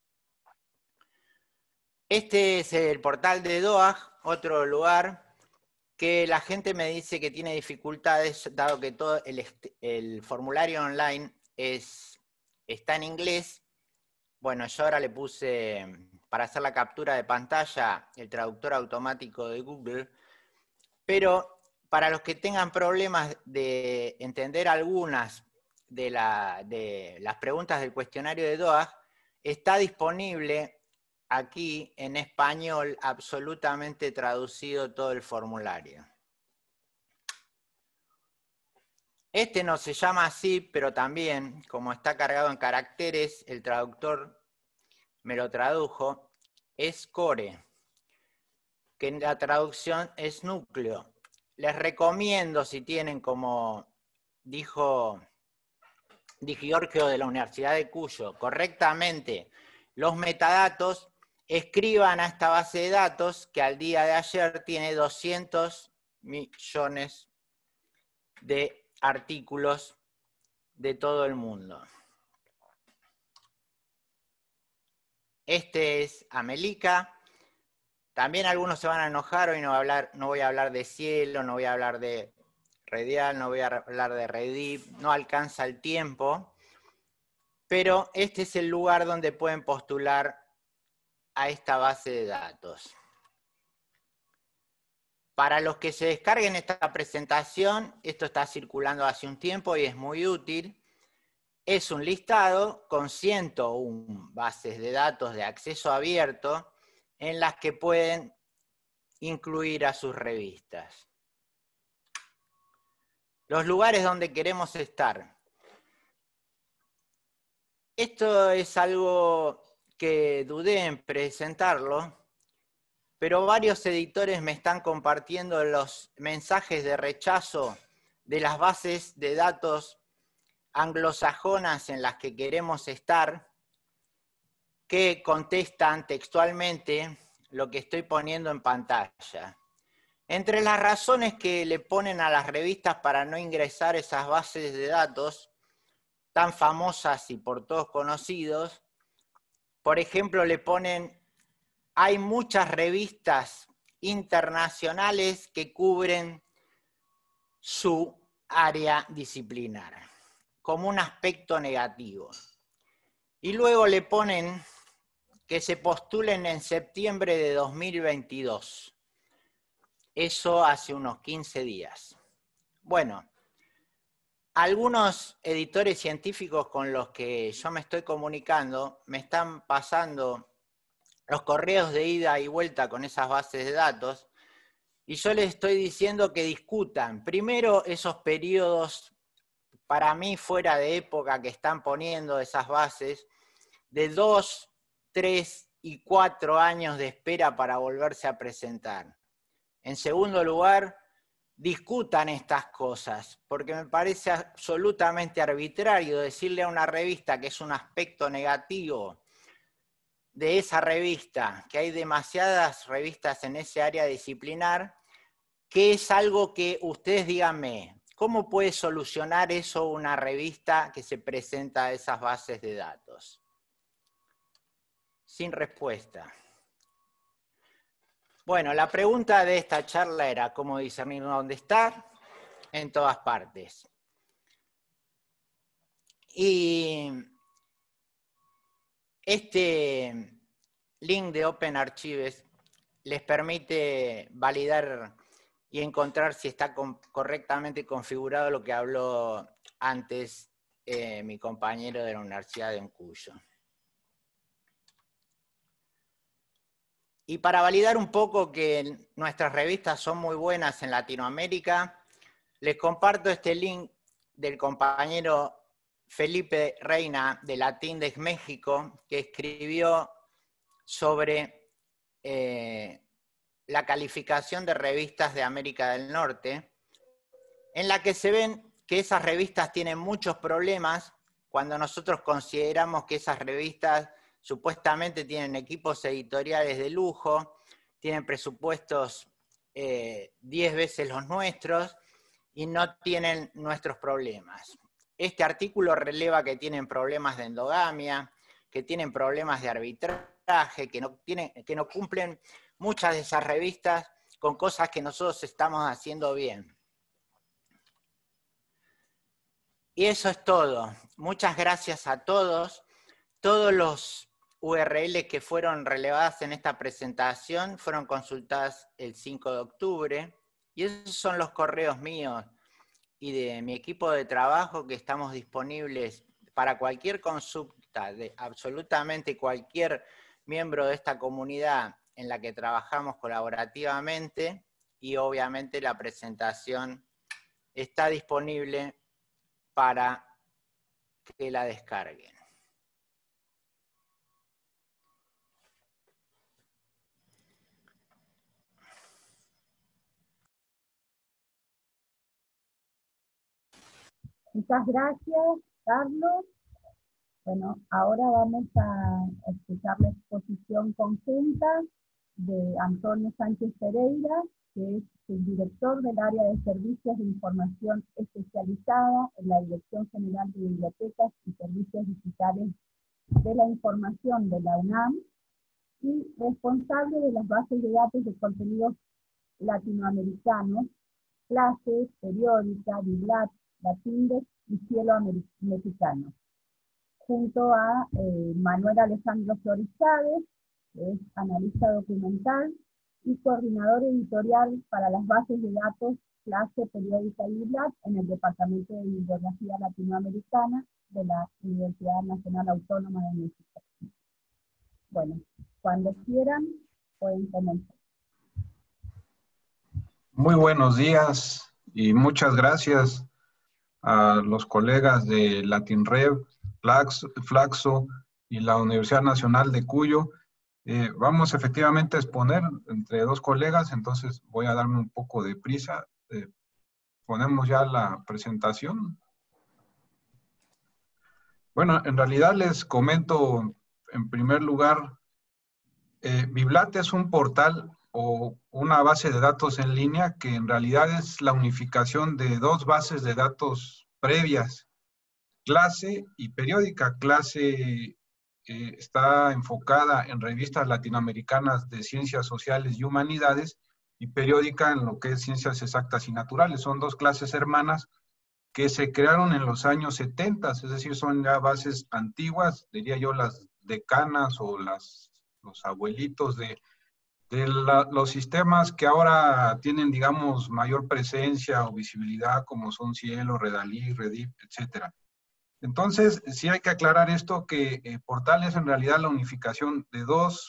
Este es el portal de D O A G, otro lugar que la gente me dice que tiene dificultades, dado que todo el, el formulario online es, está en inglés. Bueno, yo ahora le puse, para hacer la captura de pantalla, el traductor automático de Google, pero... Para los que tengan problemas de entender algunas de, la, de las preguntas del cuestionario de D O A G, está disponible aquí en español absolutamente traducido todo el formulario. Este no se llama así, pero también, como está cargado en caracteres, el traductor me lo tradujo, es core, que en la traducción es núcleo. Les recomiendo, si tienen, como dijo Di Giorgio de la Universidad de Cuyo, correctamente los metadatos, escriban a esta base de datos que al día de ayer tiene doscientos millones de artículos de todo el mundo. Este es Amelica. También algunos se van a enojar, hoy no voy a hablar, no voy a hablar de Cielo, no voy a hablar de Redial, no voy a hablar de Redip, no alcanza el tiempo, pero este es el lugar donde pueden postular a esta base de datos. Para los que se descarguen esta presentación, esto está circulando hace un tiempo y es muy útil, es un listado con ciento una bases de datos de acceso abierto, en las que pueden incluir a sus revistas. Los lugares donde queremos estar. Esto es algo que dudé en presentarlo, pero varios editores me están compartiendo los mensajes de rechazo de las bases de datos anglosajonas en las que queremos estar, que contestan textualmente lo que estoy poniendo en pantalla. Entre las razones que le ponen a las revistas para no ingresar esas bases de datos tan famosas y por todos conocidos, por ejemplo, le ponen, hay muchas revistas internacionales que cubren su área disciplinar, como un aspecto negativo. Y luego le ponen que se postulen en septiembre de dos mil veintidós. Eso hace unos quince días. Bueno, algunos editores científicos con los que yo me estoy comunicando me están pasando los correos de ida y vuelta con esas bases de datos, y yo les estoy diciendo que discutan primero esos periodos, para mí fuera de época, que están poniendo esas bases, de dos, tres y cuatro años de espera para volverse a presentar. En segundo lugar, discutan estas cosas, porque me parece absolutamente arbitrario decirle a una revista que es un aspecto negativo de esa revista, que hay demasiadas revistas en ese área disciplinar, que es algo que ustedes díganme, ¿cómo puede solucionar eso una revista que se presenta a esas bases de datos? Sin respuesta. Bueno, la pregunta de esta charla era cómo discernir dónde estar en todas partes. Y este link de Open Archives les permite validar y encontrar si está correctamente configurado lo que habló antes eh, mi compañero de la Universidad de Uncuyo. Y para validar un poco que nuestras revistas son muy buenas en Latinoamérica, les comparto este link del compañero Felipe Reina de Latindex México, que escribió sobre eh, la calificación de revistas de América del Norte, en la que se ven que esas revistas tienen muchos problemas cuando nosotros consideramos que esas revistas supuestamente tienen equipos editoriales de lujo, tienen presupuestos eh, diez veces los nuestros y no tienen nuestros problemas. Este artículo releva que tienen problemas de endogamia, que tienen problemas de arbitraje, que no, tienen, que no cumplen muchas de esas revistas con cosas que nosotros estamos haciendo bien. Y eso es todo. Muchas gracias a todos. Todos los U R L que fueron relevadas en esta presentación fueron consultadas el cinco de octubre. Y esos son los correos míos y de mi equipo de trabajo, que estamos disponibles para cualquier consulta de absolutamente cualquier miembro de esta comunidad en la que trabajamos colaborativamente, y obviamente la presentación está disponible para que la descarguen. Muchas gracias, Carlos. Bueno, ahora vamos a escuchar la exposición conjunta de Antonio Sánchez Pereira, que es el director del área de servicios de información especializada en la Dirección General de Bibliotecas y Servicios Digitales de la Información de la UNAM, y responsable de las bases de datos de contenidos latinoamericanos, Clases, Periódica, Biblat, Latindex y Cielo Mexicano, junto a eh, Manuel Alejandro Flores Chávez, que es analista documental y coordinador editorial para las bases de datos Clase, Periódica y Biblat en el Departamento de Bibliografía Latinoamericana de la Universidad Nacional Autónoma de México. Bueno, cuando quieran, pueden comenzar. Muy buenos días y muchas gracias a los colegas de Latinrev, Flaxo y la Universidad Nacional de Cuyo. Eh, vamos efectivamente a exponer entre dos colegas, entonces voy a darme un poco de prisa. Eh, ponemos ya la presentación. Bueno, en realidad les comento en primer lugar, eh, Biblat es un portal o una base de datos en línea que en realidad es la unificación de dos bases de datos previas, Clase y Periódica. Clase eh, está enfocada en revistas latinoamericanas de ciencias sociales y humanidades, y Periódica en lo que es ciencias exactas y naturales. Son dos clases hermanas que se crearon en los años setenta, es decir, son ya bases antiguas, diría yo las decanas o las, los abuelitos de de la, los sistemas que ahora tienen, digamos, mayor presencia o visibilidad, como son Cielo, Redalí, Redip, etcétera. Entonces, sí hay que aclarar esto, que eh, Portal es en realidad la unificación de dos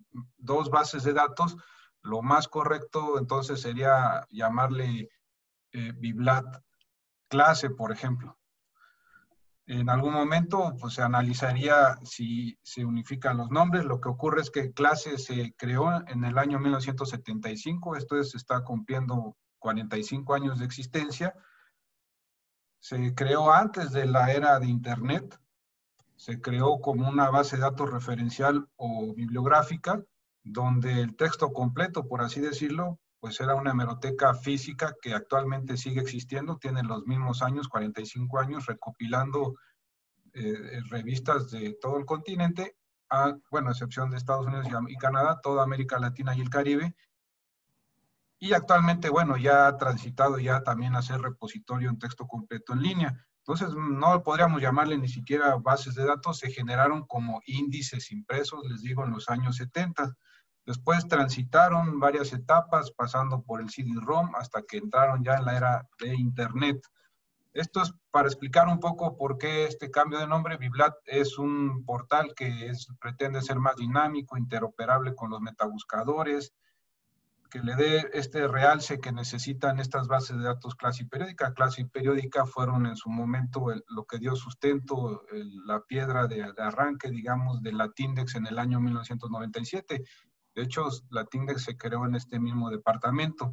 dos bases de datos, lo más correcto entonces sería llamarle eh, Biblat clase, por ejemplo. En algún momento pues, se analizaría si se unifican los nombres. Lo que ocurre es que clase se creó en el año mil novecientos setenta y cinco, esto es, está cumpliendo cuarenta y cinco años de existencia. Se creó antes de la era de Internet, se creó como una base de datos referencial o bibliográfica, donde el texto completo, por así decirlo, pues era una hemeroteca física que actualmente sigue existiendo, tiene los mismos años, cuarenta y cinco años, recopilando eh, revistas de todo el continente, a, bueno, a excepción de Estados Unidos y, y Canadá, toda América Latina y el Caribe. Y actualmente, bueno, ya ha transitado ya también a ser repositorio en texto completo en línea. Entonces, no podríamos llamarle ni siquiera bases de datos, se generaron como índices impresos, les digo, en los años setenta. Después transitaron varias etapas, pasando por el C D ROM hasta que entraron ya en la era de Internet. Esto es para explicar un poco por qué este cambio de nombre. Biblat es un portal que es, pretende ser más dinámico, interoperable con los metabuscadores, que le dé este realce que necesitan estas bases de datos clase y periódica. Clase y periódica fueron en su momento el, lo que dio sustento, el, la piedra de, de arranque, digamos, de Latindex en el año mil novecientos noventa y siete. De hecho, Latindex se creó en este mismo departamento.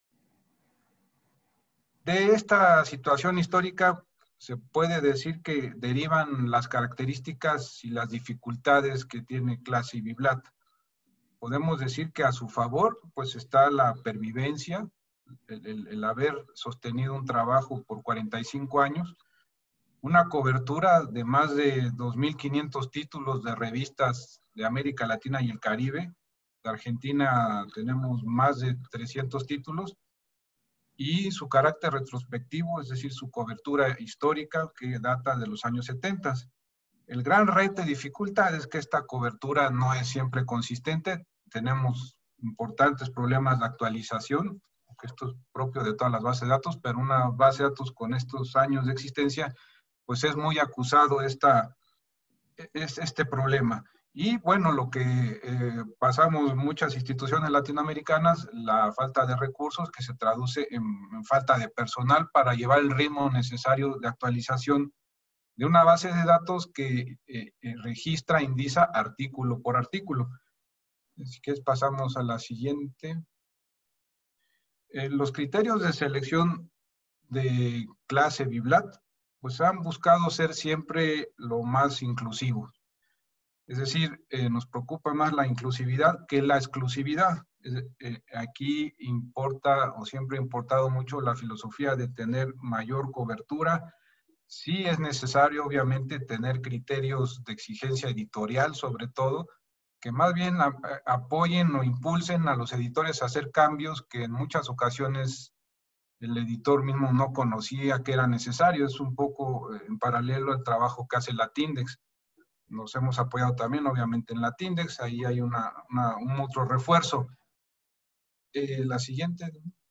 De esta situación histórica se puede decir que derivan las características y las dificultades que tiene clase y Biblat. Podemos decir que a su favor pues está la pervivencia, el, el, el haber sostenido un trabajo por cuarenta y cinco años, una cobertura de más de dos mil quinientos títulos de revistas de América Latina y el Caribe. De Argentina tenemos más de trescientos títulos, y su carácter retrospectivo, es decir, su cobertura histórica que data de los años setenta. El gran reto y dificultad es que esta cobertura no es siempre consistente. Tenemos importantes problemas de actualización, que esto es propio de todas las bases de datos, pero una base de datos con estos años de existencia, pues es muy acusado esta, es este problema. Y bueno, lo que eh, pasamos muchas instituciones latinoamericanas, la falta de recursos que se traduce en, en falta de personal para llevar el ritmo necesario de actualización de una base de datos que eh, eh, registra, indiza artículo por artículo. Así que pasamos a la siguiente. Eh, los criterios de selección de clase Biblat, pues han buscado ser siempre lo más inclusivos. Es decir, eh, nos preocupa más la inclusividad que la exclusividad. Eh, aquí importa, o siempre ha importado mucho, la filosofía de tener mayor cobertura. Sí es necesario, obviamente, tener criterios de exigencia editorial, sobre todo, que más bien a, a, apoyen o impulsen a los editores a hacer cambios que en muchas ocasiones el editor mismo no conocía que era necesario. Es un poco en paralelo al trabajo que hace Latindex. Nos hemos apoyado también, obviamente, en Latindex. Ahí hay una, una, un otro refuerzo. Eh, la siguiente.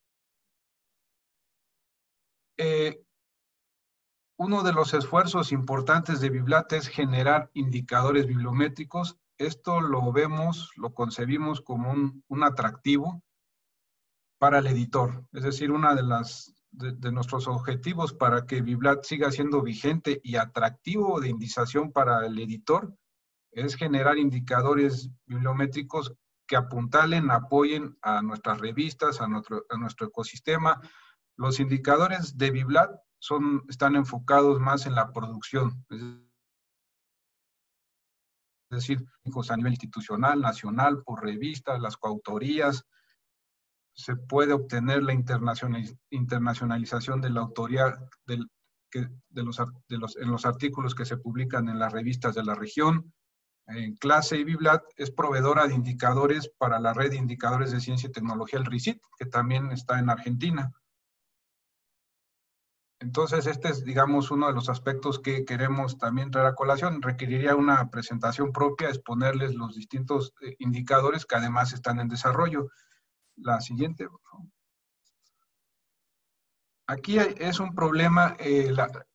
Eh, uno de los esfuerzos importantes de Biblat es generar indicadores bibliométricos. Esto lo vemos, lo concebimos como un, un atractivo para el editor. Es decir, una de las De, de nuestros objetivos para que Biblat siga siendo vigente y atractivo de indización para el editor es generar indicadores bibliométricos que apuntalen, apoyen a nuestras revistas, a nuestro, a nuestro ecosistema. Los indicadores de Biblat son, están enfocados más en la producción, es decir, a nivel institucional, nacional, por revistas, las coautorías. Se puede obtener la internacionaliz internacionalización de la autoría del, que, de los, de los, en los artículos que se publican en las revistas de la región. En clase y Biblat es proveedora de indicadores para la red de indicadores de ciencia y tecnología, el RICIT, que también está en Argentina. Entonces, este es, digamos, uno de los aspectos que queremos también traer a colación. Requeriría una presentación propia, exponerles los distintos eh, indicadores que además están en desarrollo. La siguiente, por favor. Aquí es un problema, eh, la,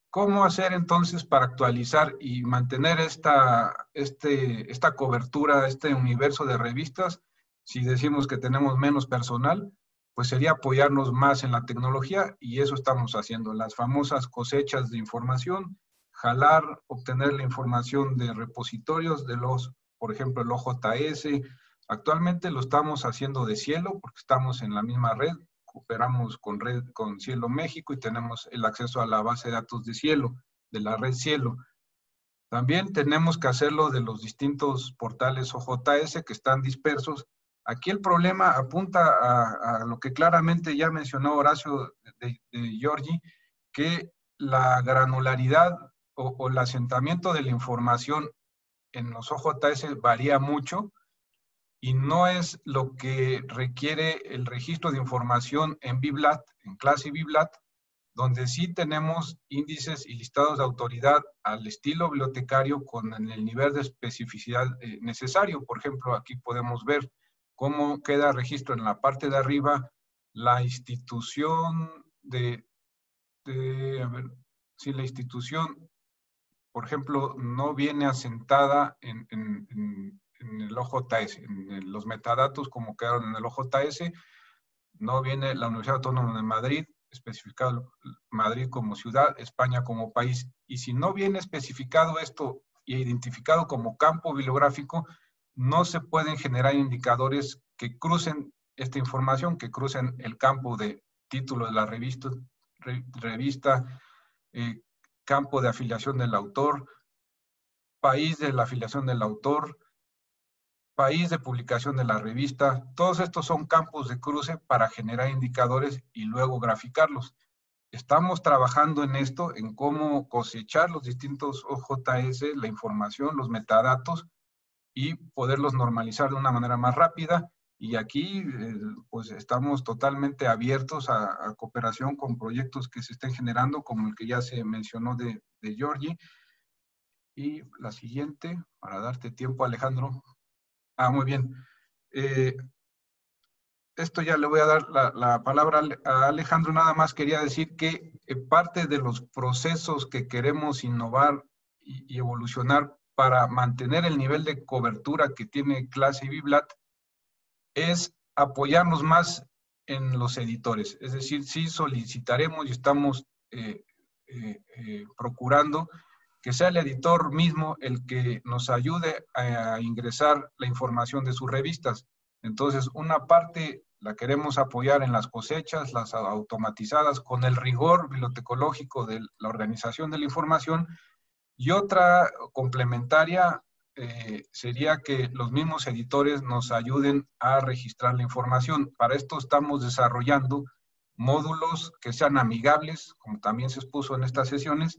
¿Cómo hacer entonces para actualizar y mantener esta, este, esta cobertura, este universo de revistas? Si decimos que tenemos menos personal, pues sería apoyarnos más en la tecnología, y eso estamos haciendo. Las famosas cosechas de información, jalar, obtener la información de repositorios de los, por ejemplo, el O J S. Actualmente lo estamos haciendo de Cielo porque estamos en la misma red, cooperamos con, red, con Cielo México y tenemos el acceso a la base de datos de Cielo, de la red Cielo. También tenemos que hacerlo de los distintos portales O J S que están dispersos. Aquí el problema apunta a, a lo que claramente ya mencionó Horacio de, de Giorgi, que la granularidad o, o el asentamiento de la información en los O J S varía mucho, y no es lo que requiere el registro de información en BibLat, en clase BibLat, donde sí tenemos índices y listados de autoridad al estilo bibliotecario con el nivel de especificidad eh, necesario. Por ejemplo, aquí podemos ver cómo queda registro en la parte de arriba la institución de, de a ver, si la institución, por ejemplo, no viene asentada en, en, en, en el O J S, en los metadatos como quedaron en el O J S, no viene la Universidad Autónoma de Madrid, especificado Madrid como ciudad, España como país. Y si no viene especificado esto e identificado como campo bibliográfico, no se pueden generar indicadores que crucen esta información, que crucen el campo de título de la revista, re, revista eh, campo de afiliación del autor, país de la afiliación del autor, país de publicación de la revista. Todos estos son campos de cruce para generar indicadores y luego graficarlos. Estamos trabajando en esto, en cómo cosechar los distintos O J S, la información, los metadatos, y poderlos normalizar de una manera más rápida. Y aquí, eh, pues, estamos totalmente abiertos a, a cooperación con proyectos que se estén generando, como el que ya se mencionó de, de Giorgi. Y la siguiente, para darte tiempo, Alejandro. Ah, muy bien. Eh, esto ya le voy a dar la, la palabra a Alejandro. Nada más quería decir que eh, parte de los procesos que queremos innovar y, y evolucionar para mantener el nivel de cobertura que tiene clase BibLat es apoyarnos más en los editores. Es decir, sí solicitaremos y estamos eh, eh, eh, procurando que sea el editor mismo el que nos ayude a, a ingresar la información de sus revistas. Entonces, una parte la queremos apoyar en las cosechas, las automatizadas, con el rigor bibliotecológico de la organización de la información, y otra complementaria eh, sería que los mismos editores nos ayuden a registrar la información. Para esto estamos desarrollando módulos que sean amigables, como también se expuso en estas sesiones,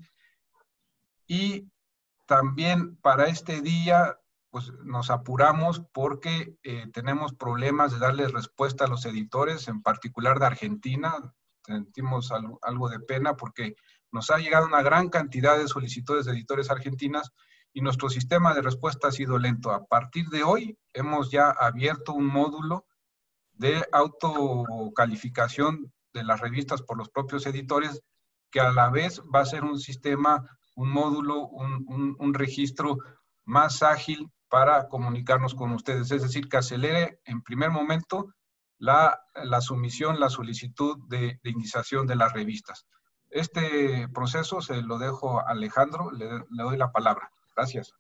y también para este día pues nos apuramos porque eh, tenemos problemas de darle respuesta a los editores, en particular de Argentina. Sentimos algo, algo de pena porque nos ha llegado una gran cantidad de solicitudes de editores argentinas y nuestro sistema de respuesta ha sido lento. A partir de hoy hemos ya abierto un módulo de autocalificación de las revistas por los propios editores, que a la vez va a ser un sistema, un módulo, un, un, un registro más ágil para comunicarnos con ustedes. Es decir, que acelere en primer momento la, la sumisión, la solicitud de, de indiciación de las revistas. Este proceso se lo dejo a Alejandro, le, le doy la palabra. Gracias.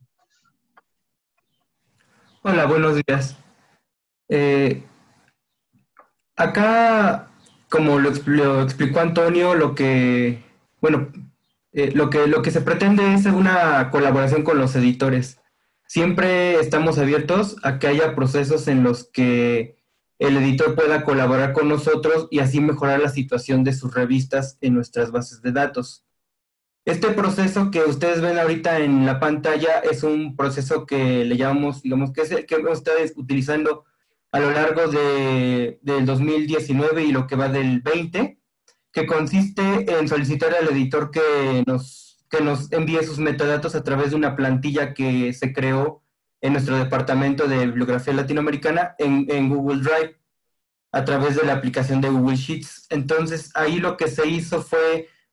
Hola, buenos días. Eh, acá, como lo, lo explicó Antonio, lo que, bueno, eh, lo que, lo que se pretende es una colaboración con los editores. Siempre estamos abiertos a que haya procesos en los que el editor pueda colaborar con nosotros y así mejorar la situación de sus revistas en nuestras bases de datos. Este proceso que ustedes ven ahorita en la pantalla es un proceso que le llamamos, digamos, que es el que hemos estado utilizando a lo largo de, del dos mil diecinueve y lo que va del veinte, que consiste en solicitar al editor que nos que nos envíe sus metadatos a través de una plantilla que se creó en nuestro departamento de bibliografía latinoamericana en, en Google Drive, a través de la aplicación de Google Sheets. Entonces, ahí lo que se hizo fue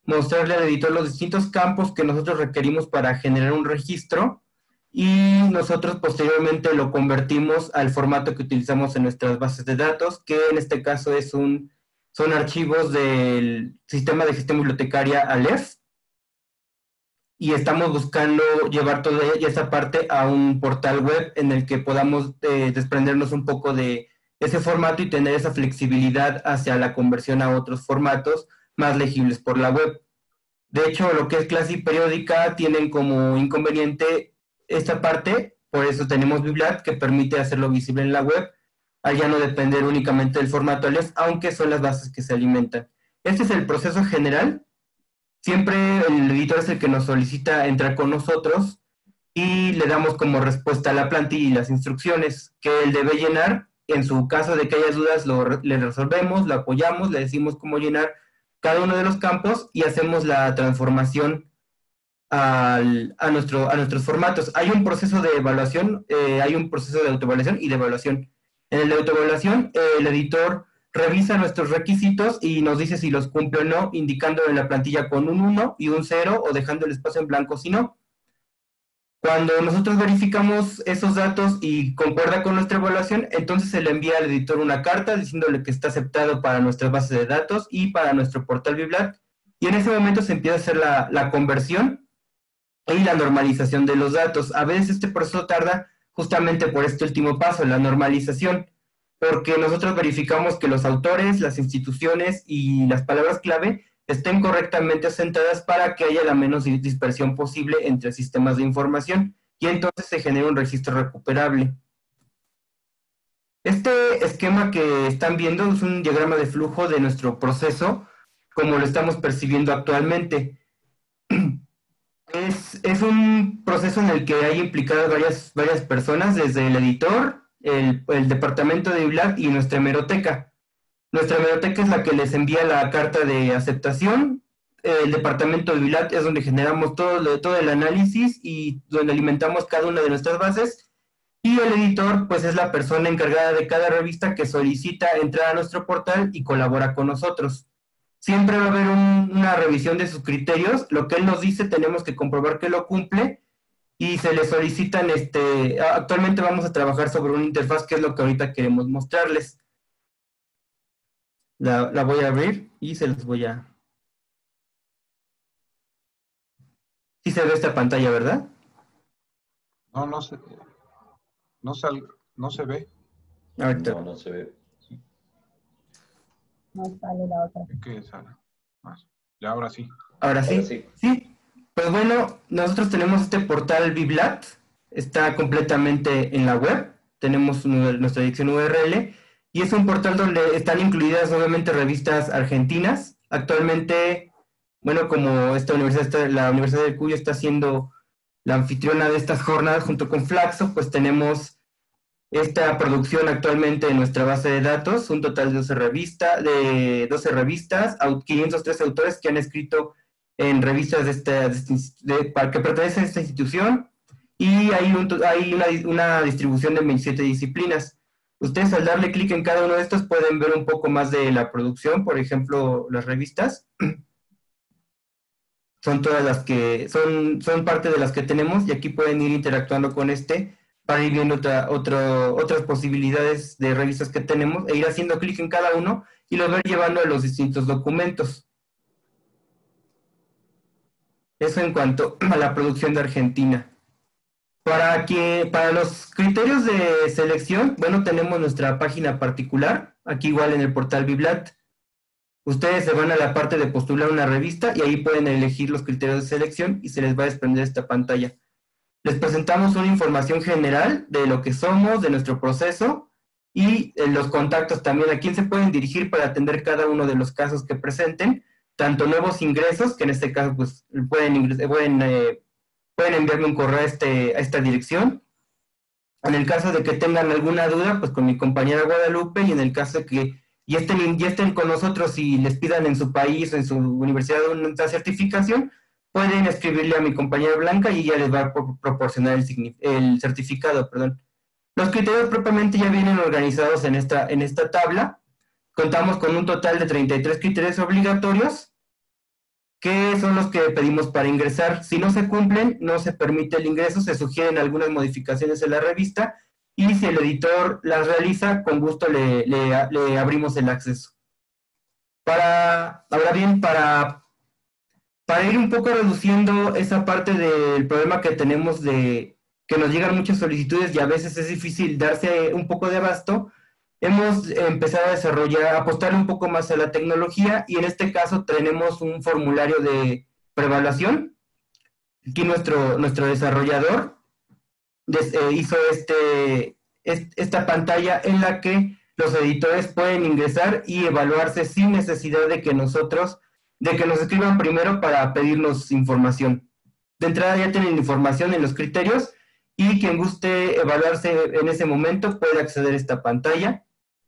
mostrarle al editor los distintos campos que nosotros requerimos para generar un registro, y nosotros posteriormente lo convertimos al formato que utilizamos en nuestras bases de datos, que en este caso es un, son archivos del Sistema de Gestión Bibliotecaria Aleph, y estamos buscando llevar toda esa parte a un portal web en el que podamos eh, desprendernos un poco de ese formato y tener esa flexibilidad hacia la conversión a otros formatos más legibles por la web. De hecho, lo que es clase y periódica tienen como inconveniente esta parte, por eso tenemos Biblat, que permite hacerlo visible en la web, al ya no depender únicamente del formato Aleph, aunque son las bases que se alimentan. Este es el proceso general. Siempre el editor es el que nos solicita entrar con nosotros y le damos como respuesta a la plantilla y las instrucciones que él debe llenar. En su caso de que haya dudas, lo, le resolvemos, lo apoyamos, le decimos cómo llenar cada uno de los campos y hacemos la transformación al, a, nuestro, a nuestros formatos. Hay un proceso de evaluación, eh, hay un proceso de autoevaluación y de evaluación. En el de autoevaluación, eh, el editor revisa nuestros requisitos y nos dice si los cumple o no, indicando en la plantilla con un uno y un cero o dejando el espacio en blanco si no. Cuando nosotros verificamos esos datos y concuerda con nuestra evaluación, entonces se le envía al editor una carta diciéndole que está aceptado para nuestra base de datos y para nuestro portal Biblat, y en ese momento se empieza a hacer la, la conversión y la normalización de los datos. A veces este proceso tarda justamente por este último paso, la normalización, porque nosotros verificamos que los autores, las instituciones y las palabras clave estén correctamente asentadas para que haya la menos dispersión posible entre sistemas de información, y entonces se genera un registro recuperable. Este esquema que están viendo es un diagrama de flujo de nuestro proceso, como lo estamos percibiendo actualmente. Es, es un proceso en el que hay implicadas varias, varias personas, desde el editor, el, el departamento de Biblat y nuestra hemeroteca. Nuestra hemeroteca es la que les envía la carta de aceptación. El departamento de Biblat es donde generamos todo, todo el análisis y donde alimentamos cada una de nuestras bases. Y el editor, pues, es la persona encargada de cada revista que solicita entrar a nuestro portal y colabora con nosotros. Siempre va a haber un, una revisión de sus criterios. Lo que él nos dice tenemos que comprobar que lo cumple y se le solicitan, este, actualmente vamos a trabajar sobre una interfaz que es lo que ahorita queremos mostrarles. La, la voy a abrir y se los voy a... Sí se ve esta pantalla, ¿verdad? No, no se, no se, no se ve. Ahorita. No, no se ve. No sale la otra. ¿Qué es, Ana? Ya, ahora sí. Ahora sí. Ahora sí. Sí. Pues bueno, nosotros tenemos este portal Biblat, está completamente en la web, tenemos nuestra dirección U R L, y es un portal donde están incluidas obviamente revistas argentinas. Actualmente, bueno, como esta universidad, está, la Universidad de Cuyo está siendo la anfitriona de estas jornadas junto con Flaxo, pues tenemos esta producción actualmente en nuestra base de datos, un total de doce, revista, de doce revistas, quinientos tres autores que han escrito en revistas de esta, de, de, para que pertenecen a esta institución, y hay, un, hay una, una distribución de veintisiete disciplinas. Ustedes al darle clic en cada uno de estos pueden ver un poco más de la producción, por ejemplo, las revistas. Son todas las que, son, son parte de las que tenemos, y aquí pueden ir interactuando con este para ir viendo otra, otro, otras posibilidades de revistas que tenemos, e ir haciendo clic en cada uno y lo ver llevando a los distintos documentos. Eso en cuanto a la producción de Argentina. Para, que, para los criterios de selección, bueno, tenemos nuestra página particular, aquí igual en el portal Biblat. Ustedes se van a la parte de postular una revista y ahí pueden elegir los criterios de selección y se les va a desprender esta pantalla. Les presentamos una información general de lo que somos, de nuestro proceso y eh, los contactos también, a quién se pueden dirigir para atender cada uno de los casos que presenten, tanto nuevos ingresos, que en este caso pues pueden, ingres, pueden, eh, pueden enviarme un correo a, este, a esta dirección. En el caso de que tengan alguna duda, pues con mi compañera Guadalupe, y en el caso de que ya estén, ya estén con nosotros y les pidan en su país o en su universidad una certificación, pueden escribirle a mi compañera Blanca y ella les va a proporcionar el, el certificado. Perdón. Los criterios propiamente ya vienen organizados en esta, en esta tabla. Contamos con un total de treinta y tres criterios obligatorios que son los que pedimos para ingresar. Si no se cumplen, no se permite el ingreso, se sugieren algunas modificaciones en la revista, y si el editor las realiza, con gusto le, le, le abrimos el acceso. Para, ahora bien, para, para ir un poco reduciendo esa parte del problema que tenemos de que nos llegan muchas solicitudes y a veces es difícil darse un poco de abasto, hemos empezado a desarrollar, a apostar un poco más a la tecnología, y en este caso tenemos un formulario de preevaluación. Aquí nuestro, nuestro desarrollador des, eh, hizo este, est, esta pantalla en la que los editores pueden ingresar y evaluarse sin necesidad de que nosotros, de que nos escriban primero para pedirnos información. De entrada ya tienen información en los criterios, y quien guste evaluarse en ese momento puede acceder a esta pantalla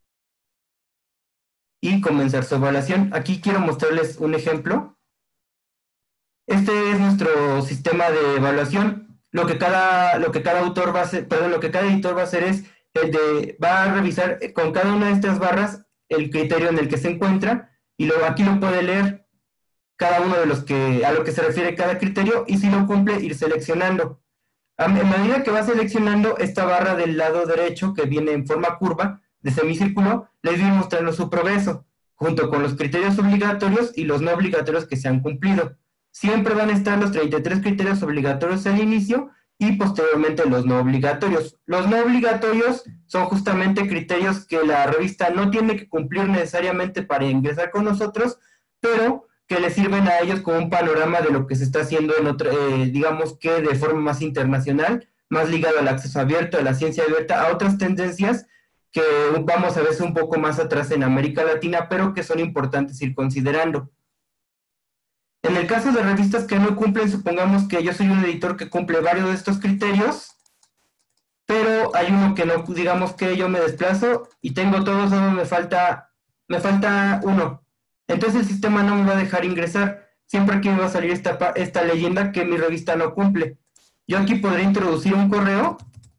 y comenzar su evaluación. Aquí quiero mostrarles un ejemplo. Este es nuestro sistema de evaluación. Lo que cada, lo que cada autor va a hacer, perdón, lo que cada editor va a hacer es el de, va a revisar con cada una de estas barras el criterio en el que se encuentra, y lo, aquí lo puede leer cada uno de los que, a lo que se refiere cada criterio, y si lo cumple, ir seleccionando. A medida que va seleccionando, esta barra del lado derecho, que viene en forma curva, de semicírculo, les voy mostrando su progreso, junto con los criterios obligatorios y los no obligatorios que se han cumplido. Siempre van a estar los treinta y tres criterios obligatorios al inicio y posteriormente los no obligatorios. Los no obligatorios son justamente criterios que la revista no tiene que cumplir necesariamente para ingresar con nosotros, pero que les sirven a ellos como un panorama de lo que se está haciendo en otra, eh, digamos que de forma más internacional, más ligado al acceso abierto, a la ciencia abierta, a otras tendencias que vamos a ver un poco más atrás en América Latina, pero que son importantes ir considerando. En el caso de revistas que no cumplen, supongamos que yo soy un editor que cumple varios de estos criterios, pero hay uno que no, digamos que yo me desplazo y tengo todos, solo me falta, me falta uno. Entonces el sistema no me va a dejar ingresar. Siempre aquí me va a salir esta, esta leyenda que mi revista no cumple. Yo aquí podré introducir un correo.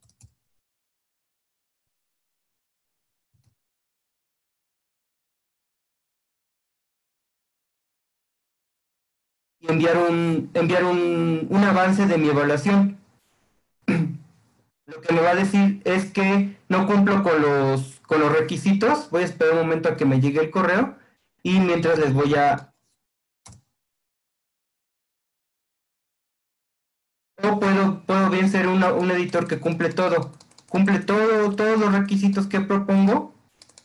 Y enviar un, enviar un, un avance de mi evaluación. Lo que me va a decir es que no cumplo con los, con los requisitos. Voy a esperar un momento a que me llegue el correo, y mientras les voy a... O puedo, puedo bien ser una, un editor que cumple todo. Cumple todo, todos los requisitos que propongo.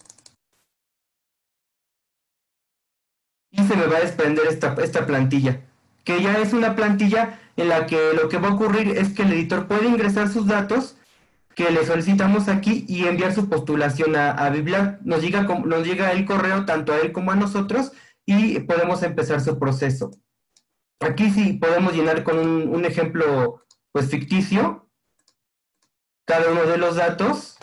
Y se me va a desprender esta, esta plantilla, que ya es una plantilla en la que lo que va a ocurrir es que el editor puede ingresar sus datos que le solicitamos aquí y enviar su postulación a, a Biblat. Nos llega, nos llega el correo tanto a él como a nosotros y podemos empezar su proceso. Aquí sí podemos llenar con un, un ejemplo pues ficticio cada uno de los datos.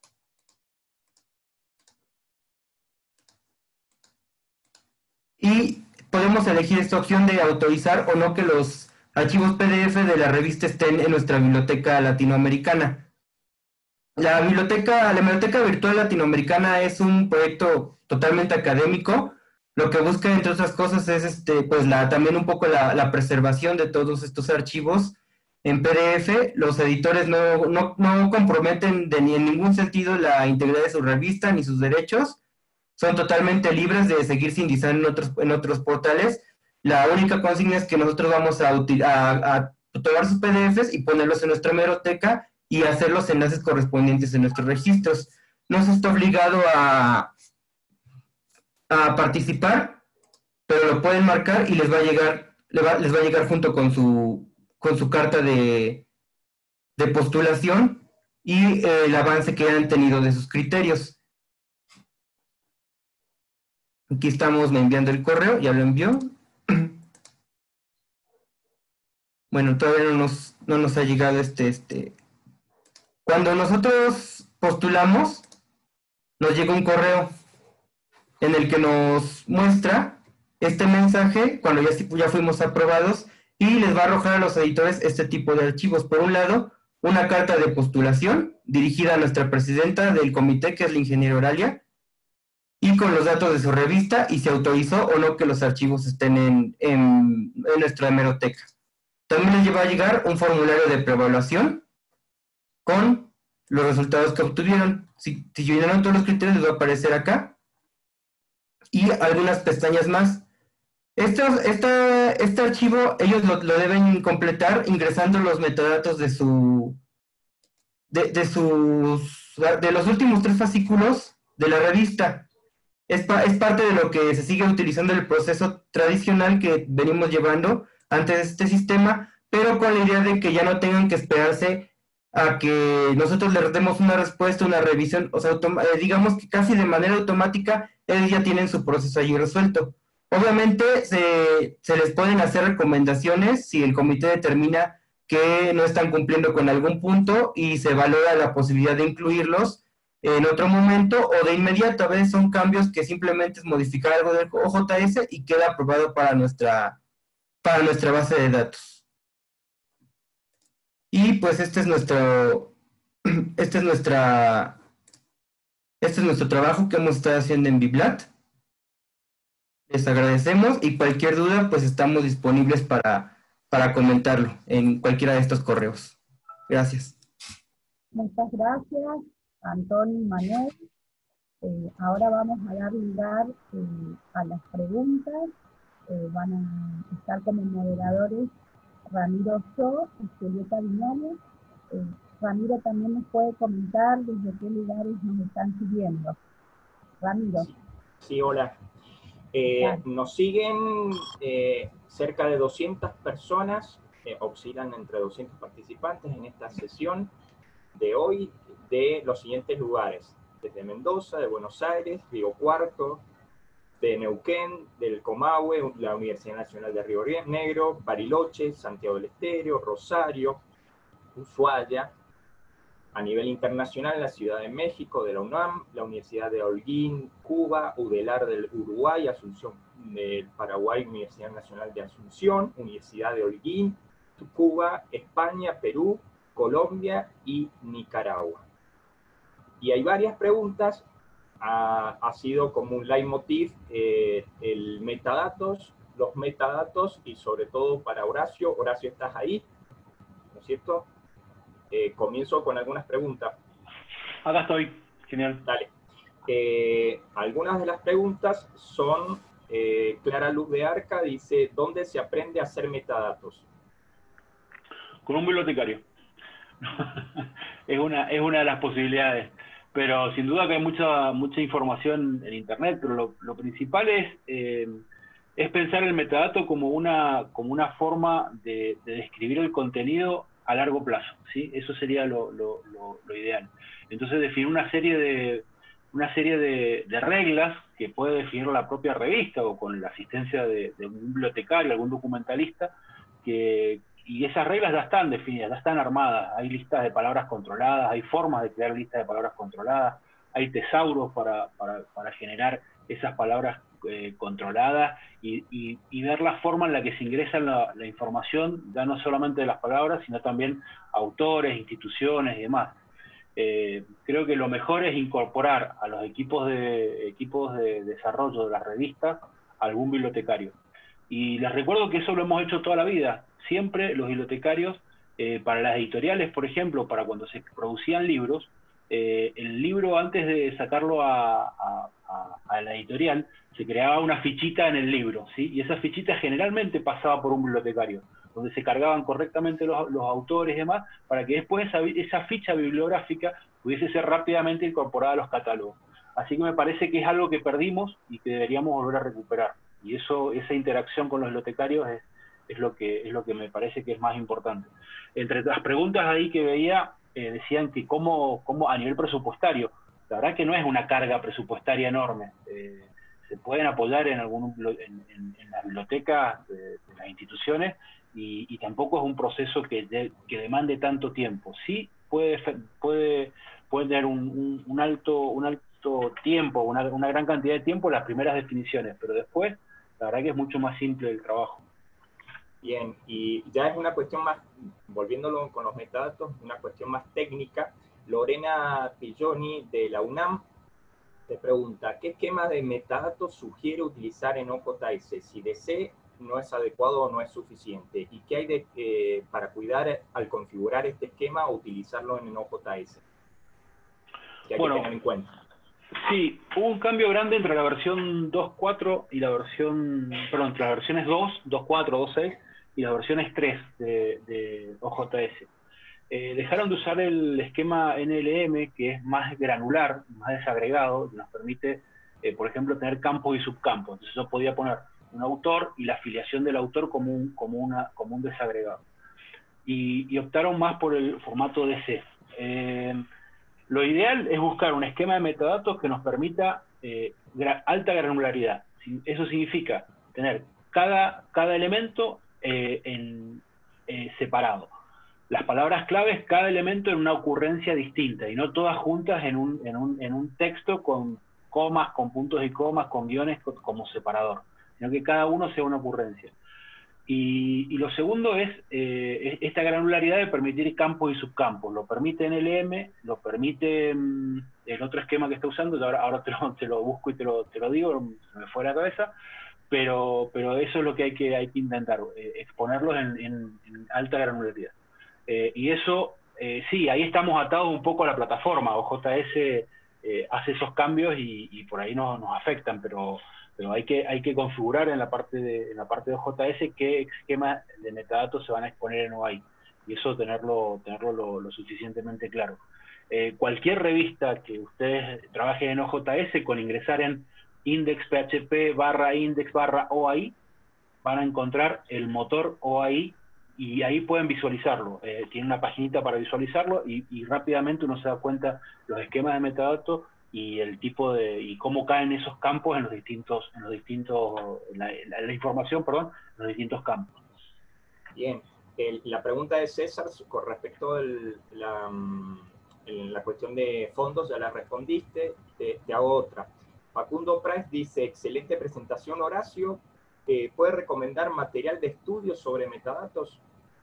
Y podemos elegir esta opción de autorizar o no que los archivos P D F de la revista estén en nuestra biblioteca latinoamericana. La biblioteca, la biblioteca virtual latinoamericana es un proyecto totalmente académico. Lo que busca, entre otras cosas, es este, pues la, también un poco la, la preservación de todos estos archivos en P D F. Los editores no, no, no comprometen de ni en ningún sentido la integridad de su revista ni sus derechos. Son totalmente libres de seguir sin design en otros, en otros portales. La única consigna es que nosotros vamos a, a, a tomar sus P D Fs y ponerlos en nuestra biblioteca y hacer los enlaces correspondientes en nuestros registros. No se está obligado a, a participar, pero lo pueden marcar y les va a llegar, les va, les va a llegar junto con su, con su carta de, de postulación y eh, el avance que han tenido de sus criterios. Aquí estamos enviando el correo, ya lo envió. Bueno, todavía no nos, no nos ha llegado este, este. Cuando nosotros postulamos, nos llega un correo en el que nos muestra este mensaje cuando ya, ya fuimos aprobados y les va a arrojar a los editores este tipo de archivos. Por un lado, una carta de postulación dirigida a nuestra presidenta del comité, que es la ingeniera Oralia, y con los datos de su revista, y se autorizó o no que los archivos estén en, en, en nuestra hemeroteca. También les va a llegar un formulario de preevaluación con los resultados que obtuvieron. Si, si llenaron todos los criterios, les va a aparecer acá, y algunas pestañas más. Este, este, este archivo ellos lo, lo deben completar ingresando los metadatos de su de, de sus de los últimos tres fascículos de la revista. Es, pa, es parte de lo que se sigue utilizando el proceso tradicional que venimos llevando antes de este sistema, pero con la idea de que ya no tengan que esperarse a que nosotros les demos una respuesta, una revisión, o sea, eh, digamos que casi de manera automática ellos ya tienen su proceso allí resuelto. Obviamente se, se les pueden hacer recomendaciones si el comité determina que no están cumpliendo con algún punto y se valora la posibilidad de incluirlos en otro momento o de inmediato. A veces son cambios que simplemente es modificar algo del O J S y queda aprobado para nuestra, para nuestra base de datos. Y pues este es nuestro, este es nuestra, este es nuestro trabajo que hemos estado haciendo en Biblat. Les agradecemos y cualquier duda pues estamos disponibles para, para comentarlo en cualquiera de estos correos. Gracias. Muchas gracias, Antonio y Manuel. Eh, ahora vamos a dar lugar eh, a las preguntas. Eh, van a estar como moderadores Ramiro Só y Julieta Viñales. Eh, Ramiro también nos puede comentar desde qué lugares nos están siguiendo. Ramiro. Sí, sí, hola. Eh, nos siguen eh, cerca de doscientas personas, eh, oscilan entre doscientos participantes en esta sesión de hoy, de los siguientes lugares: desde Mendoza, de Buenos Aires, Río Cuarto, de Neuquén, del Comahue, la Universidad Nacional de Río Negro, Bariloche, Santiago del Estero, Rosario, Ushuaia. A nivel internacional, la Ciudad de México, de la UNAM, la Universidad de Holguín, Cuba, UDELAR del Uruguay, Asunción del Paraguay, Universidad Nacional de Asunción, Universidad de Holguín, Cuba, España, Perú, Colombia y Nicaragua. Y hay varias preguntas. Ha, ha sido como un leitmotiv eh, el metadatos, los metadatos, y sobre todo para Horacio. Horacio, ¿estás ahí? ¿No es cierto? Eh, comienzo con algunas preguntas. Acá estoy, genial. Dale. Eh, algunas de las preguntas son, eh, Clara Luz de Arca dice, ¿dónde se aprende a hacer metadatos? Con un bibliotecario. es, una, es una de las posibilidades. Pero sin duda que hay mucha, mucha información en Internet, pero lo, lo principal es, eh, es pensar el metadato como una, como una forma de, de describir el contenido a largo plazo, ¿sí? Eso sería lo, lo, lo, lo ideal. Entonces definir una serie de, una serie de, de reglas que puede definir la propia revista o con la asistencia de, de un bibliotecario, algún documentalista, que, y esas reglas ya están definidas, ya están armadas. Hay listas de palabras controladas, hay formas de crear listas de palabras controladas, hay tesauros para, para, para generar esas palabras eh, controladas y, y, y ver la forma en la que se ingresa la, la información, ya no solamente de las palabras, sino también autores, instituciones y demás. Eh, creo que lo mejor es incorporar a los equipos de, equipos de desarrollo de las revistas a algún bibliotecario. Y les recuerdo que eso lo hemos hecho toda la vida. Siempre los bibliotecarios, eh, para las editoriales, por ejemplo, para cuando se producían libros, eh, el libro, antes de sacarlo a, a, a, a la editorial, se creaba una fichita en el libro, ¿sí? Y esa fichita generalmente pasaba por un bibliotecario, donde se cargaban correctamente los, los autores y demás, para que después esa, esa ficha bibliográfica pudiese ser rápidamente incorporada a los catálogos. Así que me parece que es algo que perdimos y que deberíamos volver a recuperar. Y eso, esa interacción con los bibliotecarios es, es, lo que, es lo que me parece que es más importante. Entre las preguntas ahí que veía, eh, decían que cómo, cómo a nivel presupuestario, la verdad que no es una carga presupuestaria enorme. Eh, se pueden apoyar en, algún, en, en, en las bibliotecas de, de las instituciones y, y tampoco es un proceso que, de, que demande tanto tiempo. Sí puede, puede, puede tener un, un, un, alto, un alto tiempo, una, una gran cantidad de tiempo las primeras definiciones, pero después la verdad que es mucho más simple el trabajo. Bien, y ya es una cuestión más, volviéndolo con los metadatos, una cuestión más técnica. Lorena Pilloni de la UNAM te pregunta, ¿qué esquema de metadatos sugiere utilizar en O J S? Si D C no es adecuado o no es suficiente. ¿Y qué hay de, eh, para cuidar al configurar este esquema o utilizarlo en O J S? ¿Qué hay Bueno, que tener en cuenta? Sí, hubo un cambio grande entre la versión dos punto cuatro y la versión, perdón, entre las versiones dos, dos punto cuatro, dos punto seis y las versiones tres de, de O J S. Eh, dejaron de usar el esquema N L M, que es más granular, más desagregado, que nos permite, eh, por ejemplo, tener campos y subcampos. Entonces yo podía poner un autor y la afiliación del autor como un, como una, como un desagregado. Y, y optaron más por el formato D C. Eh, Lo ideal es buscar un esquema de metadatos que nos permita eh, gra alta granularidad. Eso significa tener cada, cada elemento eh, en, eh, separado. Las palabras claves, cada elemento en una ocurrencia distinta, y no todas juntas en un, en un, en un texto con comas, con puntos y comas, con guiones como separador, sino que cada uno sea una ocurrencia. Y, y lo segundo es eh, esta granularidad de permitir campos y subcampos. Lo permite N L M, lo permite mm, el otro esquema que está usando, ahora, ahora te, lo, te lo busco y te lo, te lo digo, se me fue la cabeza, pero, pero eso es lo que hay que, hay que intentar, eh, exponerlos en, en, en alta granularidad. Eh, y eso, eh, sí, ahí estamos atados un poco a la plataforma. O J S eh, hace esos cambios y, y por ahí nos, nos afectan, pero... pero hay que, hay que configurar en la parte de, en la parte de O J S qué esquema de metadatos se van a exponer en O I, y eso tenerlo, tenerlo lo, lo suficientemente claro. Eh, cualquier revista que ustedes trabajen en O J S, con ingresar en index.php barra index barra O I, van a encontrar el motor O I y ahí pueden visualizarlo. Eh, tiene una paginita para visualizarlo y, y rápidamente uno se da cuenta los esquemas de metadatos y el tipo de, y cómo caen esos campos en los distintos, en los distintos, la, la, la información, perdón, en los distintos campos. Bien, el, la pregunta de César con respecto a la, la cuestión de fondos, ya la respondiste, te, te hago otra. Facundo Price dice, excelente presentación, Horacio, eh, ¿puede recomendar material de estudio sobre metadatos?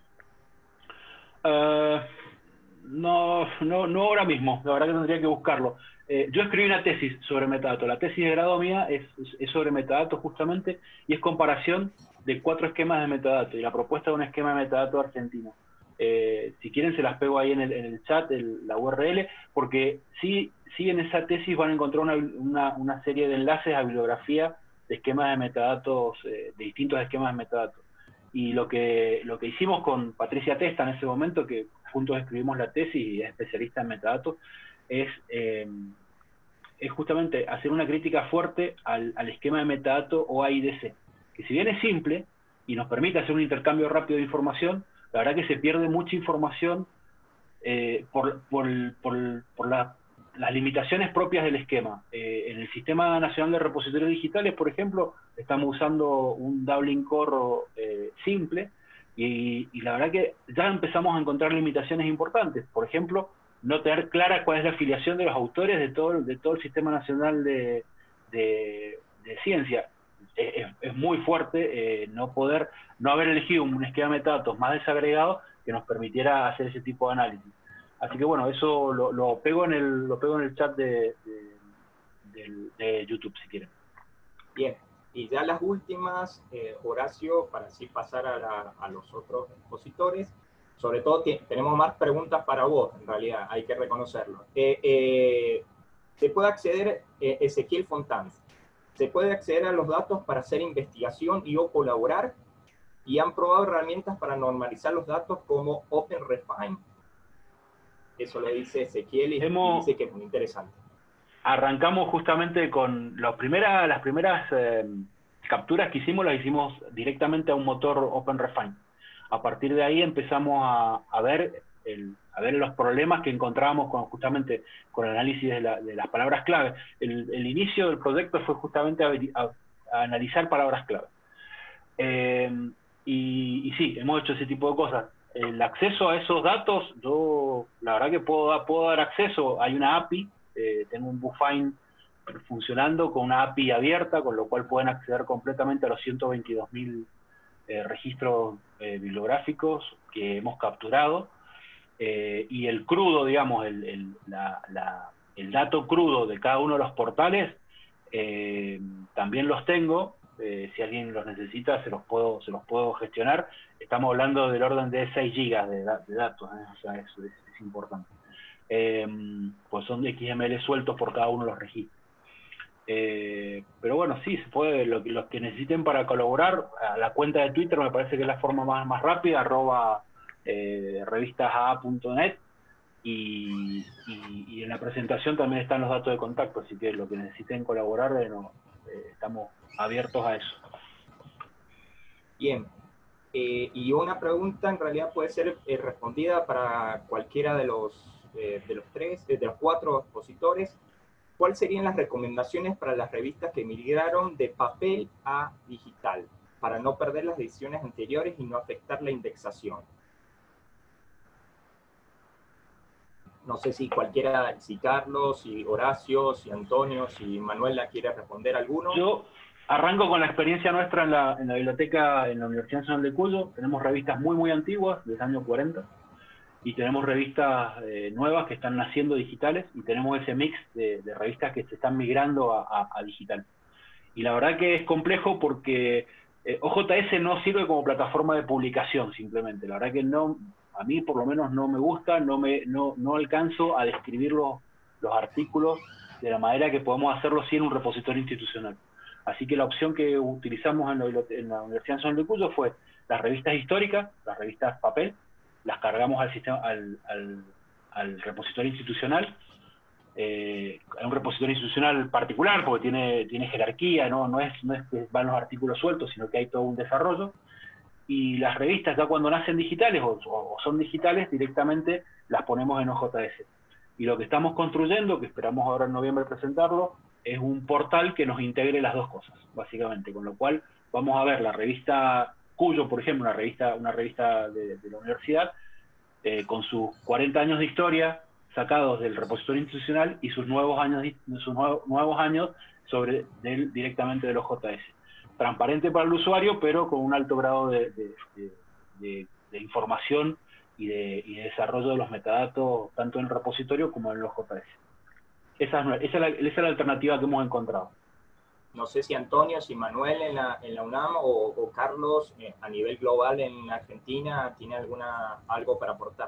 Uh, no, no, no ahora mismo, la verdad que tendría que buscarlo. Eh, yo escribí una tesis sobre metadatos. La tesis de grado mía es, es sobre metadatos justamente, y es comparación de cuatro esquemas de metadatos, y la propuesta de un esquema de metadatos argentino. Eh, si quieren se las pego ahí en el, en el chat, el, la U R L, porque sí, sí en esa tesis van a encontrar una, una, una serie de enlaces a bibliografía de esquemas de metadatos, eh, de distintos esquemas de metadatos. Y lo que, lo que hicimos con Patricia Testa en ese momento, que juntos escribimos la tesis y es especialista en metadatos, es, eh, es justamente hacer una crítica fuerte al, al esquema de metadato O A I D C, que si bien es simple y nos permite hacer un intercambio rápido de información, la verdad que se pierde mucha información eh, por, por, por, por la, las limitaciones propias del esquema. Eh, en el Sistema Nacional de Repositorios Digitales, por ejemplo, estamos usando un Dublin Core eh, simple, y, y la verdad que ya empezamos a encontrar limitaciones importantes. Por ejemplo, no tener clara cuál es la afiliación de los autores de todo, de todo el Sistema Nacional de, de, de Ciencia. Es, es muy fuerte eh, no poder, no haber elegido un esquema de metadatos más desagregado que nos permitiera hacer ese tipo de análisis. Así que bueno, eso lo, lo pego en el lo pego en el chat de, de, de, de YouTube, si quieren. Bien, y ya las últimas, eh, Horacio, para así pasar a, la, a los otros expositores. Sobre todo tenemos más preguntas para vos, en realidad, hay que reconocerlo. Eh, eh, ¿Se puede acceder, eh, Ezequiel Fontán, se puede acceder a los datos para hacer investigación y o colaborar? ¿Y han probado herramientas para normalizar los datos como OpenRefine? Eso lo dice Ezequiel y, Hemos, y dice que es muy interesante. Arrancamos justamente con la primera, las primeras eh, capturas que hicimos, las hicimos directamente a un motor OpenRefine. A partir de ahí empezamos a, a, ver, el, a ver los problemas que encontrábamos con, justamente con el análisis de, la, de las palabras clave. El, el inicio del proyecto fue justamente a, a, a analizar palabras clave. Eh, y, y sí, hemos hecho ese tipo de cosas. El acceso a esos datos, yo la verdad que puedo, puedo dar acceso. Hay una A P I, eh, tengo un Bufine funcionando con una A P I abierta, con lo cual pueden acceder completamente a los ciento veintidós mil eh, registros eh, bibliográficos que hemos capturado, eh, y el crudo, digamos, el, el, la, la, el dato crudo de cada uno de los portales, eh, también los tengo. Eh, si alguien los necesita, se los puedo, se los puedo gestionar. Estamos hablando del orden de seis gigas de, de datos, ¿eh? O sea, eso es, es importante. Eh, pues son X M L sueltos por cada uno de los registros. Eh, pero bueno, sí, se puede, lo, los que necesiten para colaborar, a la cuenta de Twitter me parece que es la forma más, más rápida, arroba eh, revistas punto net, y, y, y en la presentación también están los datos de contacto, así que lo que necesiten colaborar, eh, no, eh, estamos abiertos a eso. Bien, eh, y una pregunta en realidad puede ser eh, respondida para cualquiera de los, eh, de los tres, de los cuatro expositores. ¿Cuáles serían las recomendaciones para las revistas que migraron de papel a digital, para no perder las ediciones anteriores y no afectar la indexación? No sé si cualquiera, si Carlos, si Horacio, si Antonio, si Manuela quiere responder alguno. Yo arranco con la experiencia nuestra en la, en la biblioteca, en la Universidad Nacional de Cuyo. Tenemos revistas muy, muy antiguas, del año cuarenta. Y tenemos revistas eh, nuevas que están naciendo digitales, y tenemos ese mix de, de revistas que se están migrando a, a, a digital. Y la verdad que es complejo porque eh, O J S no sirve como plataforma de publicación simplemente. La verdad que no, a mí por lo menos no me gusta, no, me, no, no alcanzo a describir los, los artículos de la manera que podemos hacerlo sí en un repositorio institucional. Así que la opción que utilizamos en la, en la Universidad Nacional de Cuyo fue las revistas históricas, las revistas papel, las cargamos al sistema, al, al, al repositorio institucional, eh, a un repositorio institucional particular, porque tiene, tiene jerarquía, ¿no? No es, no es que van los artículos sueltos, sino que hay todo un desarrollo. Y las revistas, ya cuando nacen digitales, o, o son digitales, directamente las ponemos en O J S. Y lo que estamos construyendo, que esperamos ahora en noviembre presentarlo, es un portal que nos integre las dos cosas, básicamente. Con lo cual, vamos a ver la revista Cuyo, por ejemplo, una revista, una revista de, de la universidad, eh, con sus cuarenta años de historia sacados del repositorio institucional y sus nuevos años, sus nuevos, nuevos años sobre del, directamente de los J S. Transparente para el usuario, pero con un alto grado de, de, de, de, de información y de, y de desarrollo de los metadatos, tanto en el repositorio como en los J S. Esa es, esa es, la, esa es la alternativa que hemos encontrado. No sé si Antonio, si Manuel en la, en la UNAM o, o Carlos eh, a nivel global en Argentina tiene alguna, algo para aportar.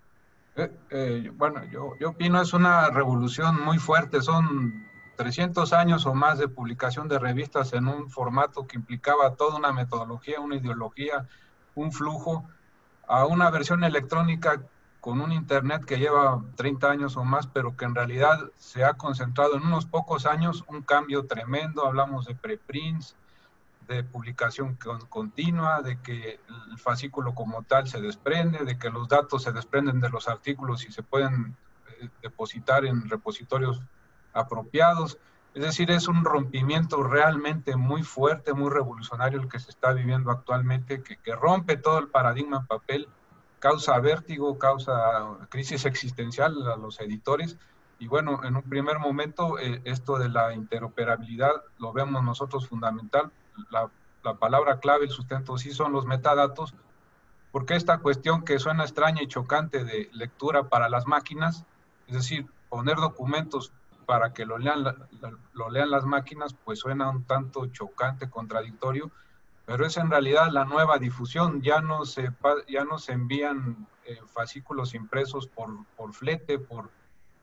Eh, eh, bueno, yo, yo opino es una revolución muy fuerte. Son trescientos años o más de publicación de revistas en un formato que implicaba toda una metodología, una ideología, un flujo, a una versión electrónica con un internet que lleva treinta años o más, pero que en realidad se ha concentrado en unos pocos años un cambio tremendo. Hablamos de preprints, de publicación con, continua, de que el fascículo como tal se desprende, de que los datos se desprenden de los artículos y se pueden eh, depositar en repositorios apropiados. Es decir, es un rompimiento realmente muy fuerte, muy revolucionario el que se está viviendo actualmente, que, que rompe todo el paradigma en papel, causa vértigo, causa crisis existencial a los editores. Y bueno, en un primer momento, eh, esto de la interoperabilidad lo vemos nosotros fundamental. La, la palabra clave, el sustento, sí son los metadatos, porque esta cuestión que suena extraña y chocante de lectura para las máquinas, es decir, poner documentos para que lo lean, la, la, lo lean las máquinas, pues suena un tanto chocante, contradictorio, pero es en realidad la nueva difusión. Ya no se, ya no se envían eh, fascículos impresos por, por flete, por,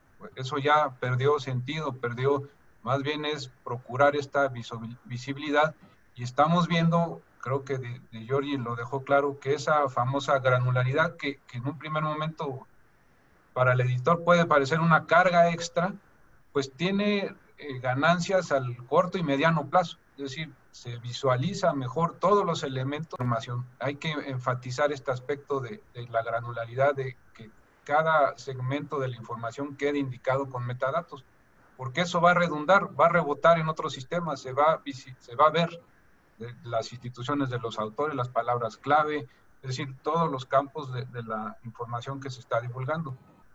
eso ya perdió sentido, perdió, más bien es procurar esta visibilidad, y estamos viendo, creo que de, de Giorgi lo dejó claro, que esa famosa granularidad que, que en un primer momento para el editor puede parecer una carga extra, pues tiene eh, ganancias al corto y mediano plazo. Es decir, se visualiza mejor todos los elementos de información. Hay que enfatizar este aspecto de, de la granularidad, de que cada segmento de la información quede indicado con metadatos, porque eso va a redundar, va a rebotar en otros sistemas, se va, se va a ver de las instituciones de los autores, las palabras clave, es decir, todos los campos de, de la información que se está divulgando.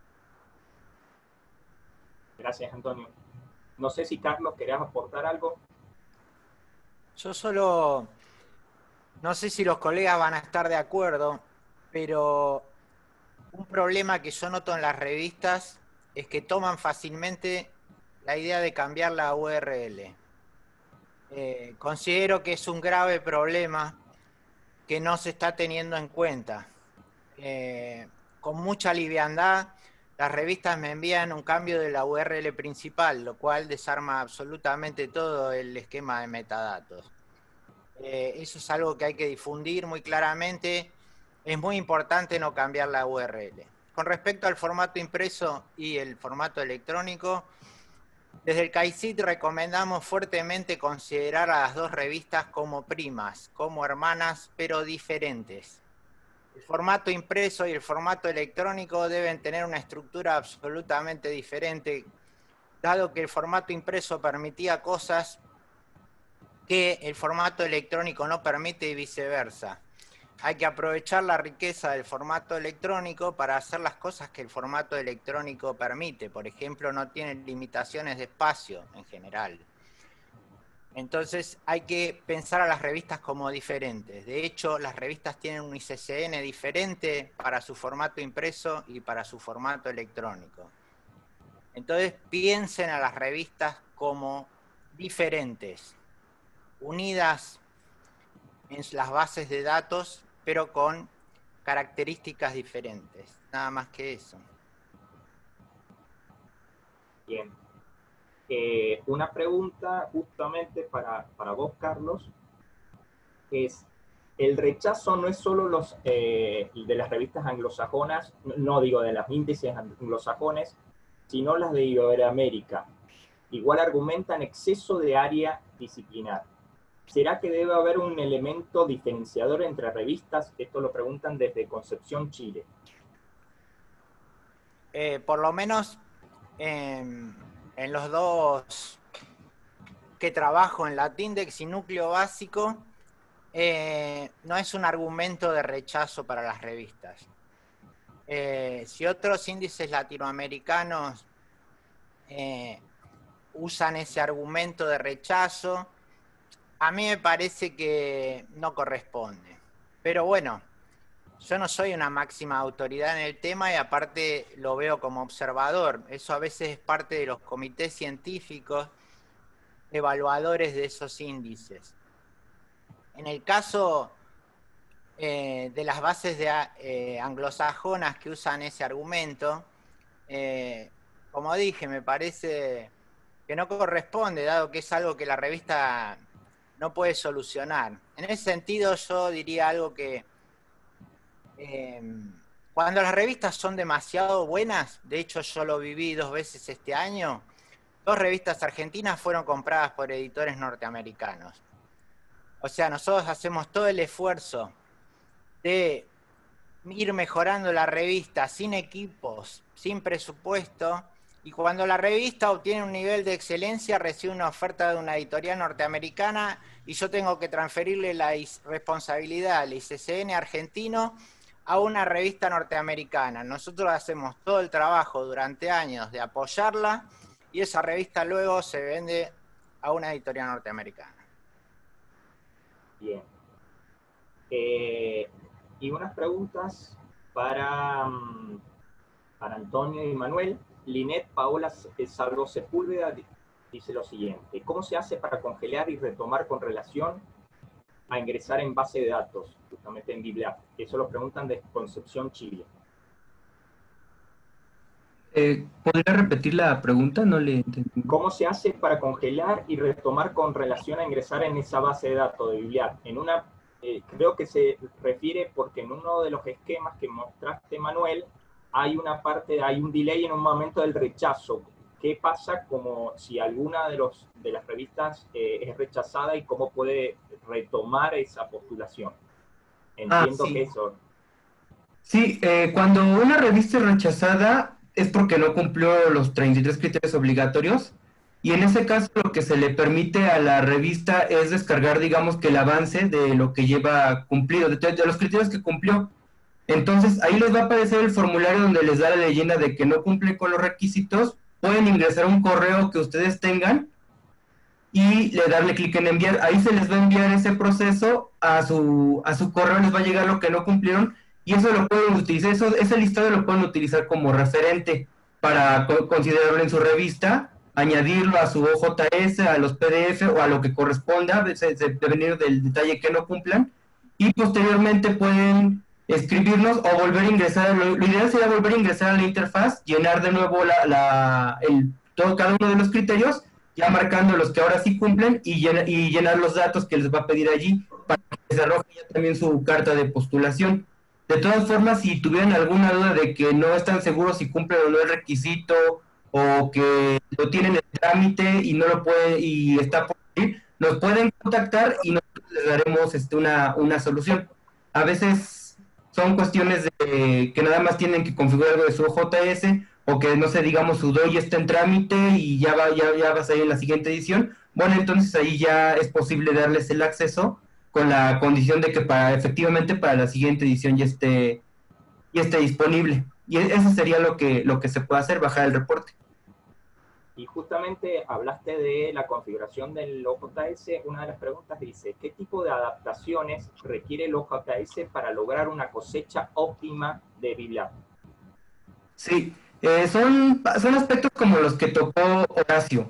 Gracias, Antonio. No sé si Carlos querías aportar algo. Yo solo, no sé si los colegas van a estar de acuerdo, pero un problema que yo noto en las revistas es que toman fácilmente la idea de cambiar la U R L. Eh, considero que es un grave problema que no se está teniendo en cuenta. Eh, con mucha liviandad, las revistas me envían un cambio de la U R L principal, lo cual desarma absolutamente todo el esquema de metadatos. Eh, eso es algo que hay que difundir muy claramente. Es muy importante no cambiar la U R L. Con respecto al formato impreso y el formato electrónico, desde el CAICIT recomendamos fuertemente considerar a las dos revistas como primas, como hermanas, pero diferentes. El formato impreso y el formato electrónico deben tener una estructura absolutamente diferente, dado que el formato impreso permitía cosas que el formato electrónico no permite y viceversa. Hay que aprovechar la riqueza del formato electrónico para hacer las cosas que el formato electrónico permite. Por ejemplo, no tiene limitaciones de espacio en general. Entonces hay que pensar a las revistas como diferentes. De hecho, las revistas tienen un I C C N diferente para su formato impreso y para su formato electrónico. Entonces piensen a las revistas como diferentes, unidas en las bases de datos, pero con características diferentes. Nada más que eso. Bien. Eh, una pregunta justamente para, para vos, Carlos, es, el rechazo no es solo los, eh, de las revistas anglosajonas, no digo de los índices anglosajones, sino las de Iberoamérica. Igual argumentan exceso de área disciplinar. ¿Será que debe haber un elemento diferenciador entre revistas? Esto lo preguntan desde Concepción, Chile. Eh, por lo menos eh, en los dos que trabajo, en Latindex y Núcleo Básico, eh, no es un argumento de rechazo para las revistas. Eh, si otros índices latinoamericanos eh, usan ese argumento de rechazo, a mí me parece que no corresponde. Pero bueno, yo no soy una máxima autoridad en el tema y aparte lo veo como observador. Eso a veces es parte de los comités científicos evaluadores de esos índices. En el caso eh, de las bases de, eh, anglosajonas que usan ese argumento, eh, como dije, me parece que no corresponde, dado que es algo que la revista no puede solucionar. En ese sentido yo diría algo que eh, cuando las revistas son demasiado buenas, de hecho yo lo viví dos veces este año, dos revistas argentinas fueron compradas por editores norteamericanos. O sea, nosotros hacemos todo el esfuerzo de ir mejorando la revista sin equipos, sin presupuesto, y cuando la revista obtiene un nivel de excelencia, recibe una oferta de una editorial norteamericana y yo tengo que transferirle la responsabilidad al I C C N argentino a una revista norteamericana. Nosotros hacemos todo el trabajo durante años de apoyarla y esa revista luego se vende a una editorial norteamericana. Bien. Eh, y unas preguntas para, para Antonio y Manuel. Linet Paola Salvo Sepúlveda dice lo siguiente: ¿cómo se hace para congelar y retomar con relación a ingresar en base de datos, justamente en Biblia? Eso lo preguntan de Concepción, Chile. Eh, ¿Podría repetir la pregunta? No le entendí. ¿Cómo se hace para congelar y retomar con relación a ingresar en esa base de datos de Biblia? En una, eh, creo que se refiere porque en uno de los esquemas que mostraste, Manuel, hay una parte, hay un delay en un momento del rechazo. ¿Qué pasa como si alguna de, los, de las revistas eh, es rechazada y cómo puede retomar esa postulación? Entiendo ah, sí. que eso... Sí, eh, cuando una revista es rechazada es porque no cumplió los treinta y tres criterios obligatorios, y en ese caso lo que se le permite a la revista es descargar, digamos, que el avance de lo que lleva cumplido, de, de los criterios que cumplió. Entonces, ahí les va a aparecer el formulario donde les da la leyenda de que no cumple con los requisitos. Pueden ingresar un correo que ustedes tengan y le darle clic en enviar. Ahí se les va a enviar ese proceso a su, a su correo, les va a llegar lo que no cumplieron y eso lo pueden utilizar, eso, ese listado lo pueden utilizar como referente para co considerarlo en su revista, añadirlo a su O J S, a los P D F o a lo que corresponda, dependiendo del detalle que no cumplan, y posteriormente pueden escribirnos o volver a ingresar. Lo, lo ideal sería volver a ingresar a la interfaz, llenar de nuevo la, la, el, todo, cada uno de los criterios, ya marcando los que ahora sí cumplen y, llena, y llenar los datos que les va a pedir allí para que se arroje ya también su carta de postulación. De todas formas, si tuvieran alguna duda de que no están seguros si cumple o no el requisito, o que lo tienen en trámite y no lo puede y está por ir, nos pueden contactar y nosotros les daremos este, una, una solución. A veces son cuestiones de que nada más tienen que configurar algo de su O J S, o que no sé, digamos, su D O I está en trámite y ya va, ya, ya va a salir en la siguiente edición. Bueno, entonces ahí ya es posible darles el acceso con la condición de que para efectivamente para la siguiente edición ya esté, ya esté disponible. Y eso sería lo que, lo que se puede hacer, bajar el reporte. Y justamente hablaste de la configuración del O J S. Una de las preguntas dice, ¿qué tipo de adaptaciones requiere el O J S para lograr una cosecha óptima de Biblat? Sí, eh, son, son aspectos como los que tocó Horacio.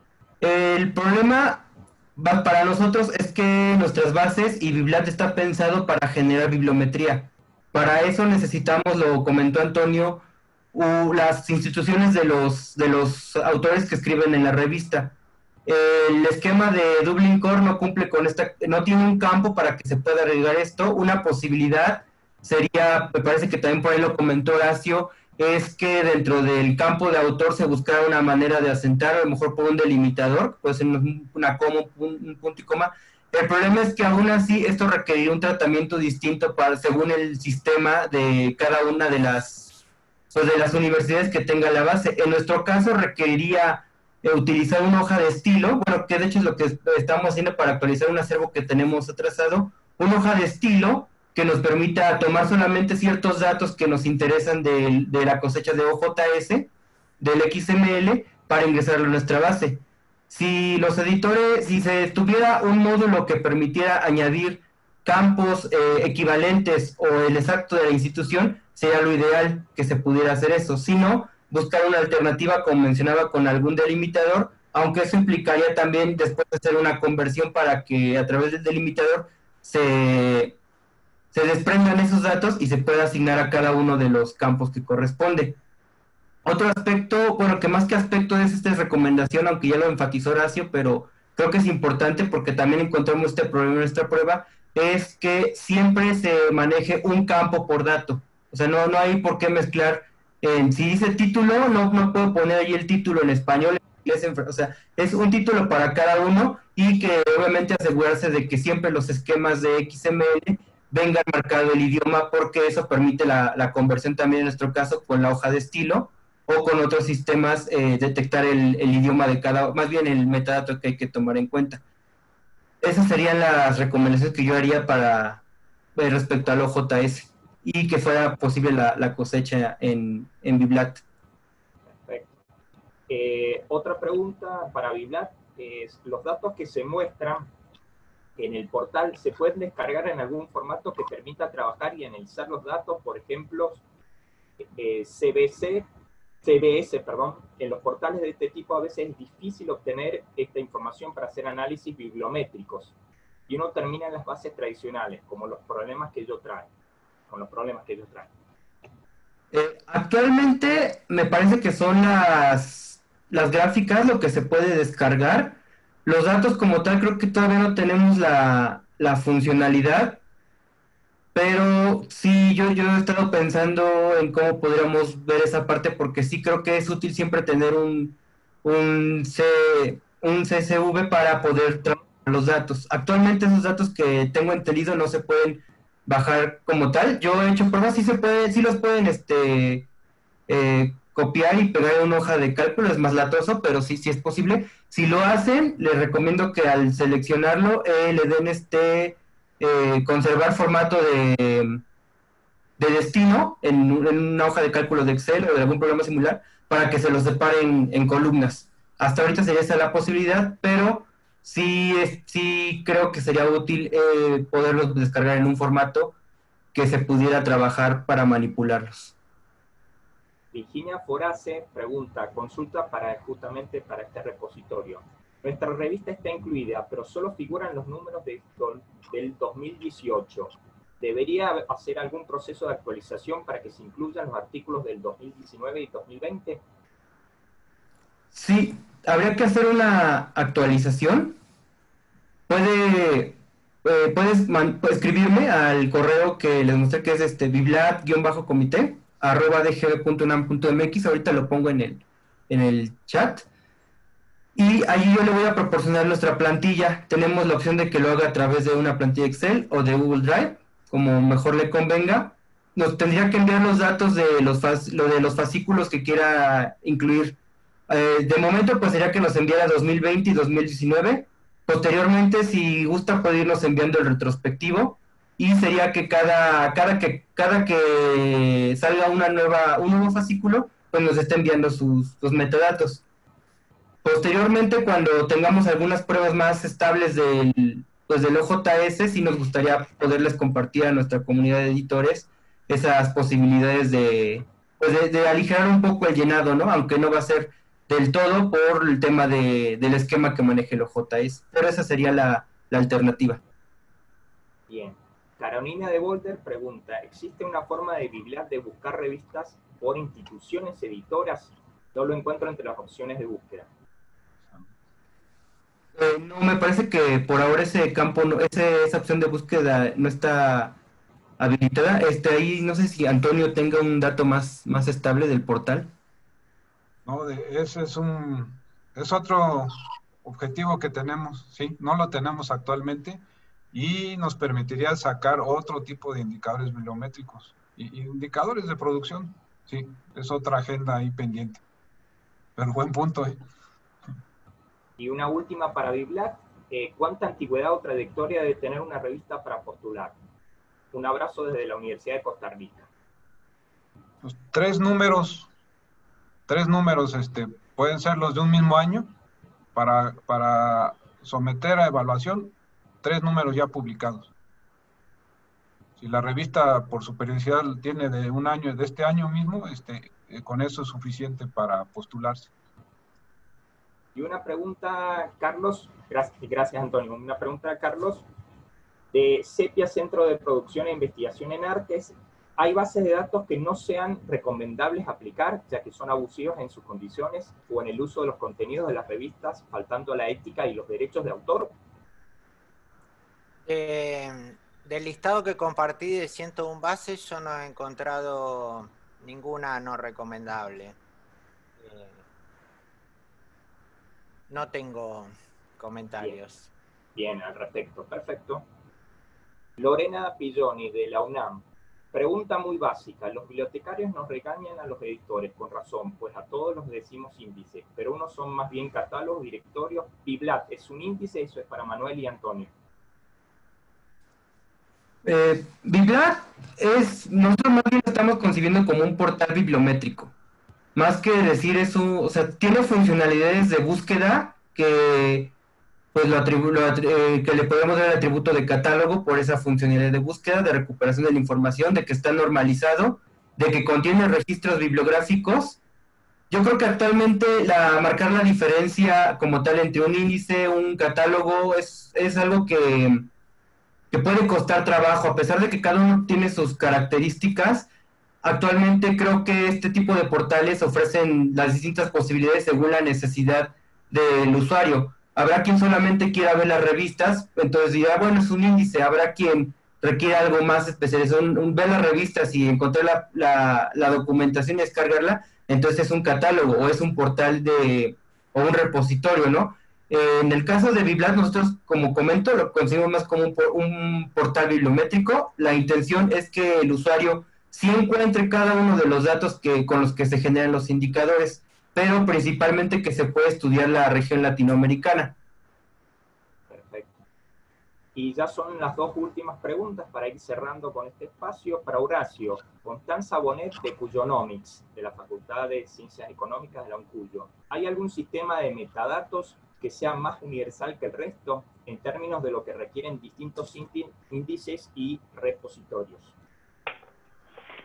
El problema para nosotros es que nuestras bases y Biblat está pensado para generar bibliometría. Para eso necesitamos, lo comentó Antonio, uh, las instituciones de los, de los autores que escriben en la revista. El esquema de Dublin Core no cumple con esta, no tiene un campo para que se pueda agregar esto. Una posibilidad sería, me parece que también por ahí lo comentó Horacio, es que dentro del campo de autor se buscara una manera de asentar, a lo mejor por un delimitador, puede ser una coma, un punto y coma. El problema es que aún así esto requeriría un tratamiento distinto para, según el sistema de cada una de las, pues de las universidades que tenga la base. En nuestro caso requeriría eh, utilizar una hoja de estilo, bueno, que de hecho es lo que estamos haciendo para actualizar un acervo que tenemos atrasado, una hoja de estilo que nos permita tomar solamente ciertos datos que nos interesan de, de la cosecha de O J S, del X M L, para ingresarlo a nuestra base. Si los editores, si se tuviera un módulo que permitiera añadir campos eh, equivalentes o el exacto de la institución, sería lo ideal que se pudiera hacer eso. Si no, buscar una alternativa, como mencionaba, con algún delimitador, aunque eso implicaría también después hacer una conversión para que a través del delimitador se... se desprendan esos datos y se pueda asignar a cada uno de los campos que corresponde. Otro aspecto, bueno, que más que aspecto es esta recomendación, aunque ya lo enfatizó Horacio, pero creo que es importante porque también encontramos este problema en nuestra prueba, es que siempre se maneje un campo por dato. O sea, no, no hay por qué mezclar. Eh, si dice título, no, no puedo poner ahí el título en español, en inglés, en, o sea, es un título para cada uno y que obviamente asegurarse de que siempre los esquemas de X M L venga marcado el idioma, porque eso permite la, la conversión también en nuestro caso con la hoja de estilo o con otros sistemas, eh, detectar el, el idioma de cada, más bien el metadato que hay que tomar en cuenta. Esas serían las recomendaciones que yo haría para eh, respecto al O J S y que fuera posible la, la cosecha en, en Biblat. Perfecto. Eh, otra pregunta para Biblat es, ¿los datos que se muestran en el portal se pueden descargar en algún formato que permita trabajar y analizar los datos? Por ejemplo, eh, C B C, C B S, perdón. En los portales de este tipo a veces es difícil obtener esta información para hacer análisis bibliométricos y uno termina en las bases tradicionales, como los problemas que ellos traen, con los problemas que ellos traen. Eh, actualmente me parece que son las, las gráficas lo que se puede descargar. Los datos como tal creo que todavía no tenemos la, la funcionalidad, pero sí, yo, yo he estado pensando en cómo podríamos ver esa parte, porque sí creo que es útil siempre tener un, un, C, un C S V para poder trabajar los datos. Actualmente esos datos que tengo entendido no se pueden bajar como tal. Yo he hecho pruebas, sí se puede, sí los pueden este, eh, copiar y pegar en una hoja de cálculo, es más latoso, pero sí, sí es posible. Si lo hacen, les recomiendo que al seleccionarlo eh, le den este eh, conservar formato de, de destino en, en una hoja de cálculo de Excel o de algún programa similar para que se los separen en columnas. Hasta ahorita sería esa la posibilidad, pero sí, es, sí creo que sería útil eh, poderlos descargar en un formato que se pudiera trabajar para manipularlos. Virginia Forace pregunta, consulta para justamente para este repositorio. Nuestra revista está incluida, pero solo figuran los números de, del dos mil dieciocho. ¿Debería hacer algún proceso de actualización para que se incluyan los artículos del dos mil diecinueve y dos mil veinte? Sí, habría que hacer una actualización. Puede, eh, puedes escribirme al correo que les mostré, que es este biblat-comité arroba dg punto unam punto mx. Ahorita lo pongo en el, en el chat. Y allí yo le voy a proporcionar nuestra plantilla. Tenemos la opción de que lo haga a través de una plantilla Excel o de Google Drive, como mejor le convenga. Nos tendría que enviar los datos de los, lo de los fascículos que quiera incluir. Eh, de momento, pues sería que nos enviara dos mil veinte y dos mil diecinueve. Posteriormente, si gusta, puede irnos enviando el retrospectivo. Y sería que cada, cada, que, cada que salga una nueva, un nuevo fascículo, pues nos esté enviando sus, sus metadatos. Posteriormente, cuando tengamos algunas pruebas más estables del, pues del O J S, sí nos gustaría poderles compartir a nuestra comunidad de editores esas posibilidades de, pues de, de aligerar un poco el llenado, ¿no? Aunque no va a ser del todo por el tema de, del esquema que maneje el O J S, pero esa sería la, la alternativa. Bien. Carolina de Volter pregunta, ¿existe una forma de Biblat de buscar revistas por instituciones editoras? No lo encuentro entre las opciones de búsqueda. Eh, no, me parece que por ahora ese campo, no, ese, esa opción de búsqueda no está habilitada. Este, ahí no sé si Antonio tenga un dato más, más estable del portal. No, de, ese es un, es otro objetivo que tenemos, sí, no lo tenemos actualmente y nos permitiría sacar otro tipo de indicadores bibliométricos y, y indicadores de producción, sí, es otra agenda ahí pendiente. Pero buen punto, ¿eh? Y una última para Biblat, eh, ¿cuánta antigüedad o trayectoria debe tener una revista para postular? Un abrazo desde la Universidad de Costa Rica. Pues, tres números, tres números este, pueden ser los de un mismo año para, para someter a evaluación, tres números ya publicados. Si la revista por su periodicidad tiene de un año, de este año mismo, este, eh, con eso es suficiente para postularse. Y una pregunta, Carlos, gracias, gracias Antonio, una pregunta, Carlos, de Sepia Centro de Producción e Investigación en Artes. ¿Hay bases de datos que no sean recomendables aplicar, ya que son abusivos en sus condiciones o en el uso de los contenidos de las revistas, faltando a la ética y los derechos de autor? Eh, del listado que compartí de ciento uno bases, yo no he encontrado ninguna no recomendable. Eh, no tengo comentarios. Bien. Bien, al respecto, perfecto. Lorena Pilloni, de la UNAM. Pregunta muy básica. Los bibliotecarios nos regañan a los editores, con razón, pues a todos los decimos índices, pero unos son más bien catálogos, directorios. Biblat es un índice, eso es para Manuel y Antonio. Eh, Biblat es, nosotros más bien lo estamos concibiendo como un portal bibliométrico. Más que decir eso, o sea, tiene funcionalidades de búsqueda que, pues, lo atribu lo atri eh, que le podemos dar el atributo de catálogo por esa funcionalidad de búsqueda, de recuperación de la información, de que está normalizado, de que contiene registros bibliográficos. Yo creo que actualmente la, marcar la diferencia como tal entre un índice, un catálogo, es, es algo que, que puede costar trabajo, a pesar de que cada uno tiene sus características. Actualmente creo que este tipo de portales ofrecen las distintas posibilidades según la necesidad del usuario. Habrá quien solamente quiera ver las revistas, entonces dirá, bueno, es un índice. Habrá quien requiere algo más especializado, un, un, ver las revistas y encontrar la, la, la documentación y descargarla, entonces es un catálogo o es un portal de, o un repositorio, ¿no? Eh, en el caso de Biblat, nosotros, como comento, lo concebimos más como un, un portal bibliométrico. La intención es que el usuario sí encuentre cada uno de los datos que, con los que se generan los indicadores, pero principalmente que se puede estudiar la región latinoamericana. Perfecto. Y ya son las dos últimas preguntas para ir cerrando con este espacio. Para Horacio, Constanza Bonet de Cuyonomics, de la Facultad de Ciencias Económicas de la UNCUYO. ¿Hay algún sistema de metadatos que sea más universal que el resto en términos de lo que requieren distintos índices y repositorios?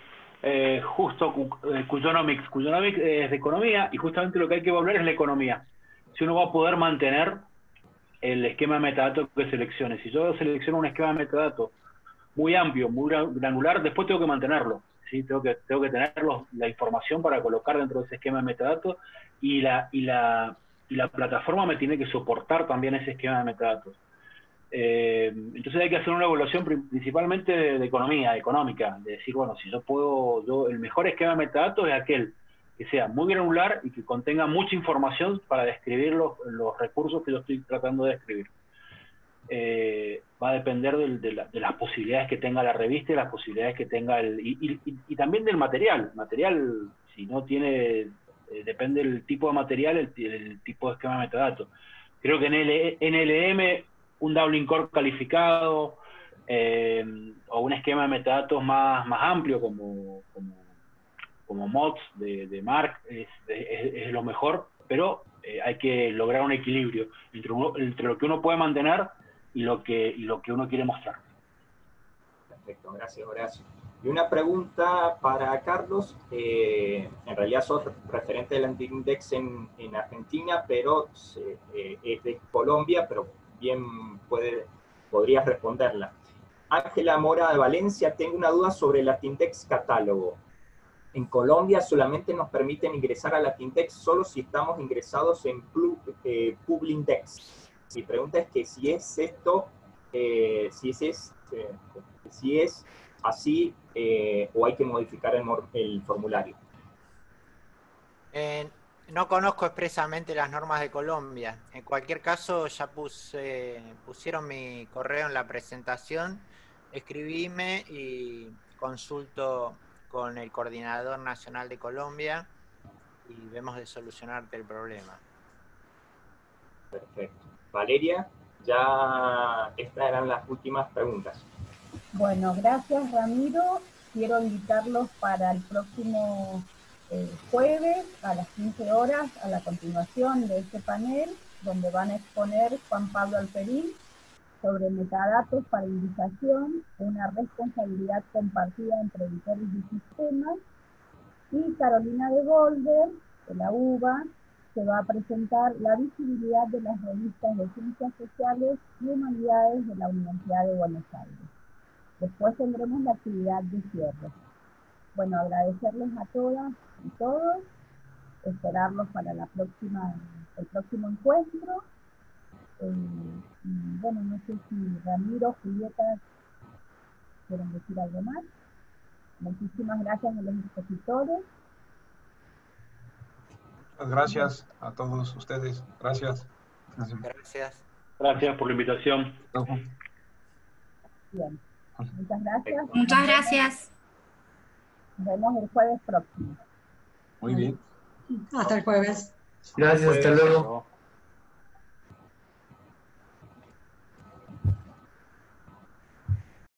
eh, justo eh, Cuyonomics. Cuyonomics es de economía y justamente lo que hay que evaluar es la economía. Si uno va a poder mantener el esquema de metadatos que seleccione. Si yo selecciono un esquema de metadatos muy amplio, muy granular, después tengo que mantenerlo. ¿Sí? Tengo que, tengo que tener los, la información para colocar dentro de ese esquema de metadatos y la, y la, y la plataforma me tiene que soportar también ese esquema de metadatos. Eh, entonces hay que hacer una evaluación principalmente de, de economía, económica, de decir, bueno, si yo puedo, yo, el mejor esquema de metadatos es aquel que sea muy granular y que contenga mucha información para describir los, los recursos que yo estoy tratando de describir. Eh, va a depender de, de, la, de las posibilidades que tenga la revista y las posibilidades que tenga el... Y, y, y también del material. Material, si no tiene... Eh, depende del tipo de material, el, el tipo de esquema de metadatos. Creo que en N L M, un doubling core calificado, eh, o un esquema de metadatos más, más amplio, como... como como mods de, de Mark, es, es, es lo mejor, pero eh, hay que lograr un equilibrio entre, uno, entre lo que uno puede mantener y lo que, y lo que uno quiere mostrar. Perfecto, gracias Horacio. Y una pregunta para Carlos, eh, en realidad sos referente del Antindex en, en Argentina, pero eh, es de Colombia, pero bien puede, podrías responderla. Ángela Mora de Valencia, tengo una duda sobre el Latindex catálogo. En Colombia solamente nos permiten ingresar a Latindex solo si estamos ingresados en eh, Publindex. Mi pregunta es que si es esto, eh, si, es, es, eh, si es así eh, o hay que modificar el, el formulario. Eh, no conozco expresamente las normas de Colombia. En cualquier caso, ya puse, pusieron mi correo en la presentación. Escribíme y consulto con el Coordinador Nacional de Colombia y vemos de solucionarte el problema. Perfecto. Valeria, ya estas eran las últimas preguntas. Bueno, gracias Ramiro. Quiero invitarlos para el próximo eh, jueves a las quince horas a la continuación de este panel, donde van a exponer Juan Pablo Alperín sobre metadatos para indicación, una responsabilidad compartida entre editores y sistemas, y Carolina de Golder, de la U B A, se va a presentar la visibilidad de las revistas de Ciencias Sociales y Humanidades de la Universidad de Buenos Aires. Después tendremos la actividad de cierre. Bueno, agradecerles a todas y todos, esperarlos para la próxima, el próximo encuentro. Eh, y bueno, no sé si Ramiro, Julieta, quieren decir algo más. Muchísimas gracias a los expositores. Muchas gracias a todos ustedes. Gracias. Gracias. Gracias por la invitación. Bien. Muchas gracias. Muchas gracias. Nos vemos el jueves próximo. Muy bien. Hasta el jueves. Gracias, hasta luego.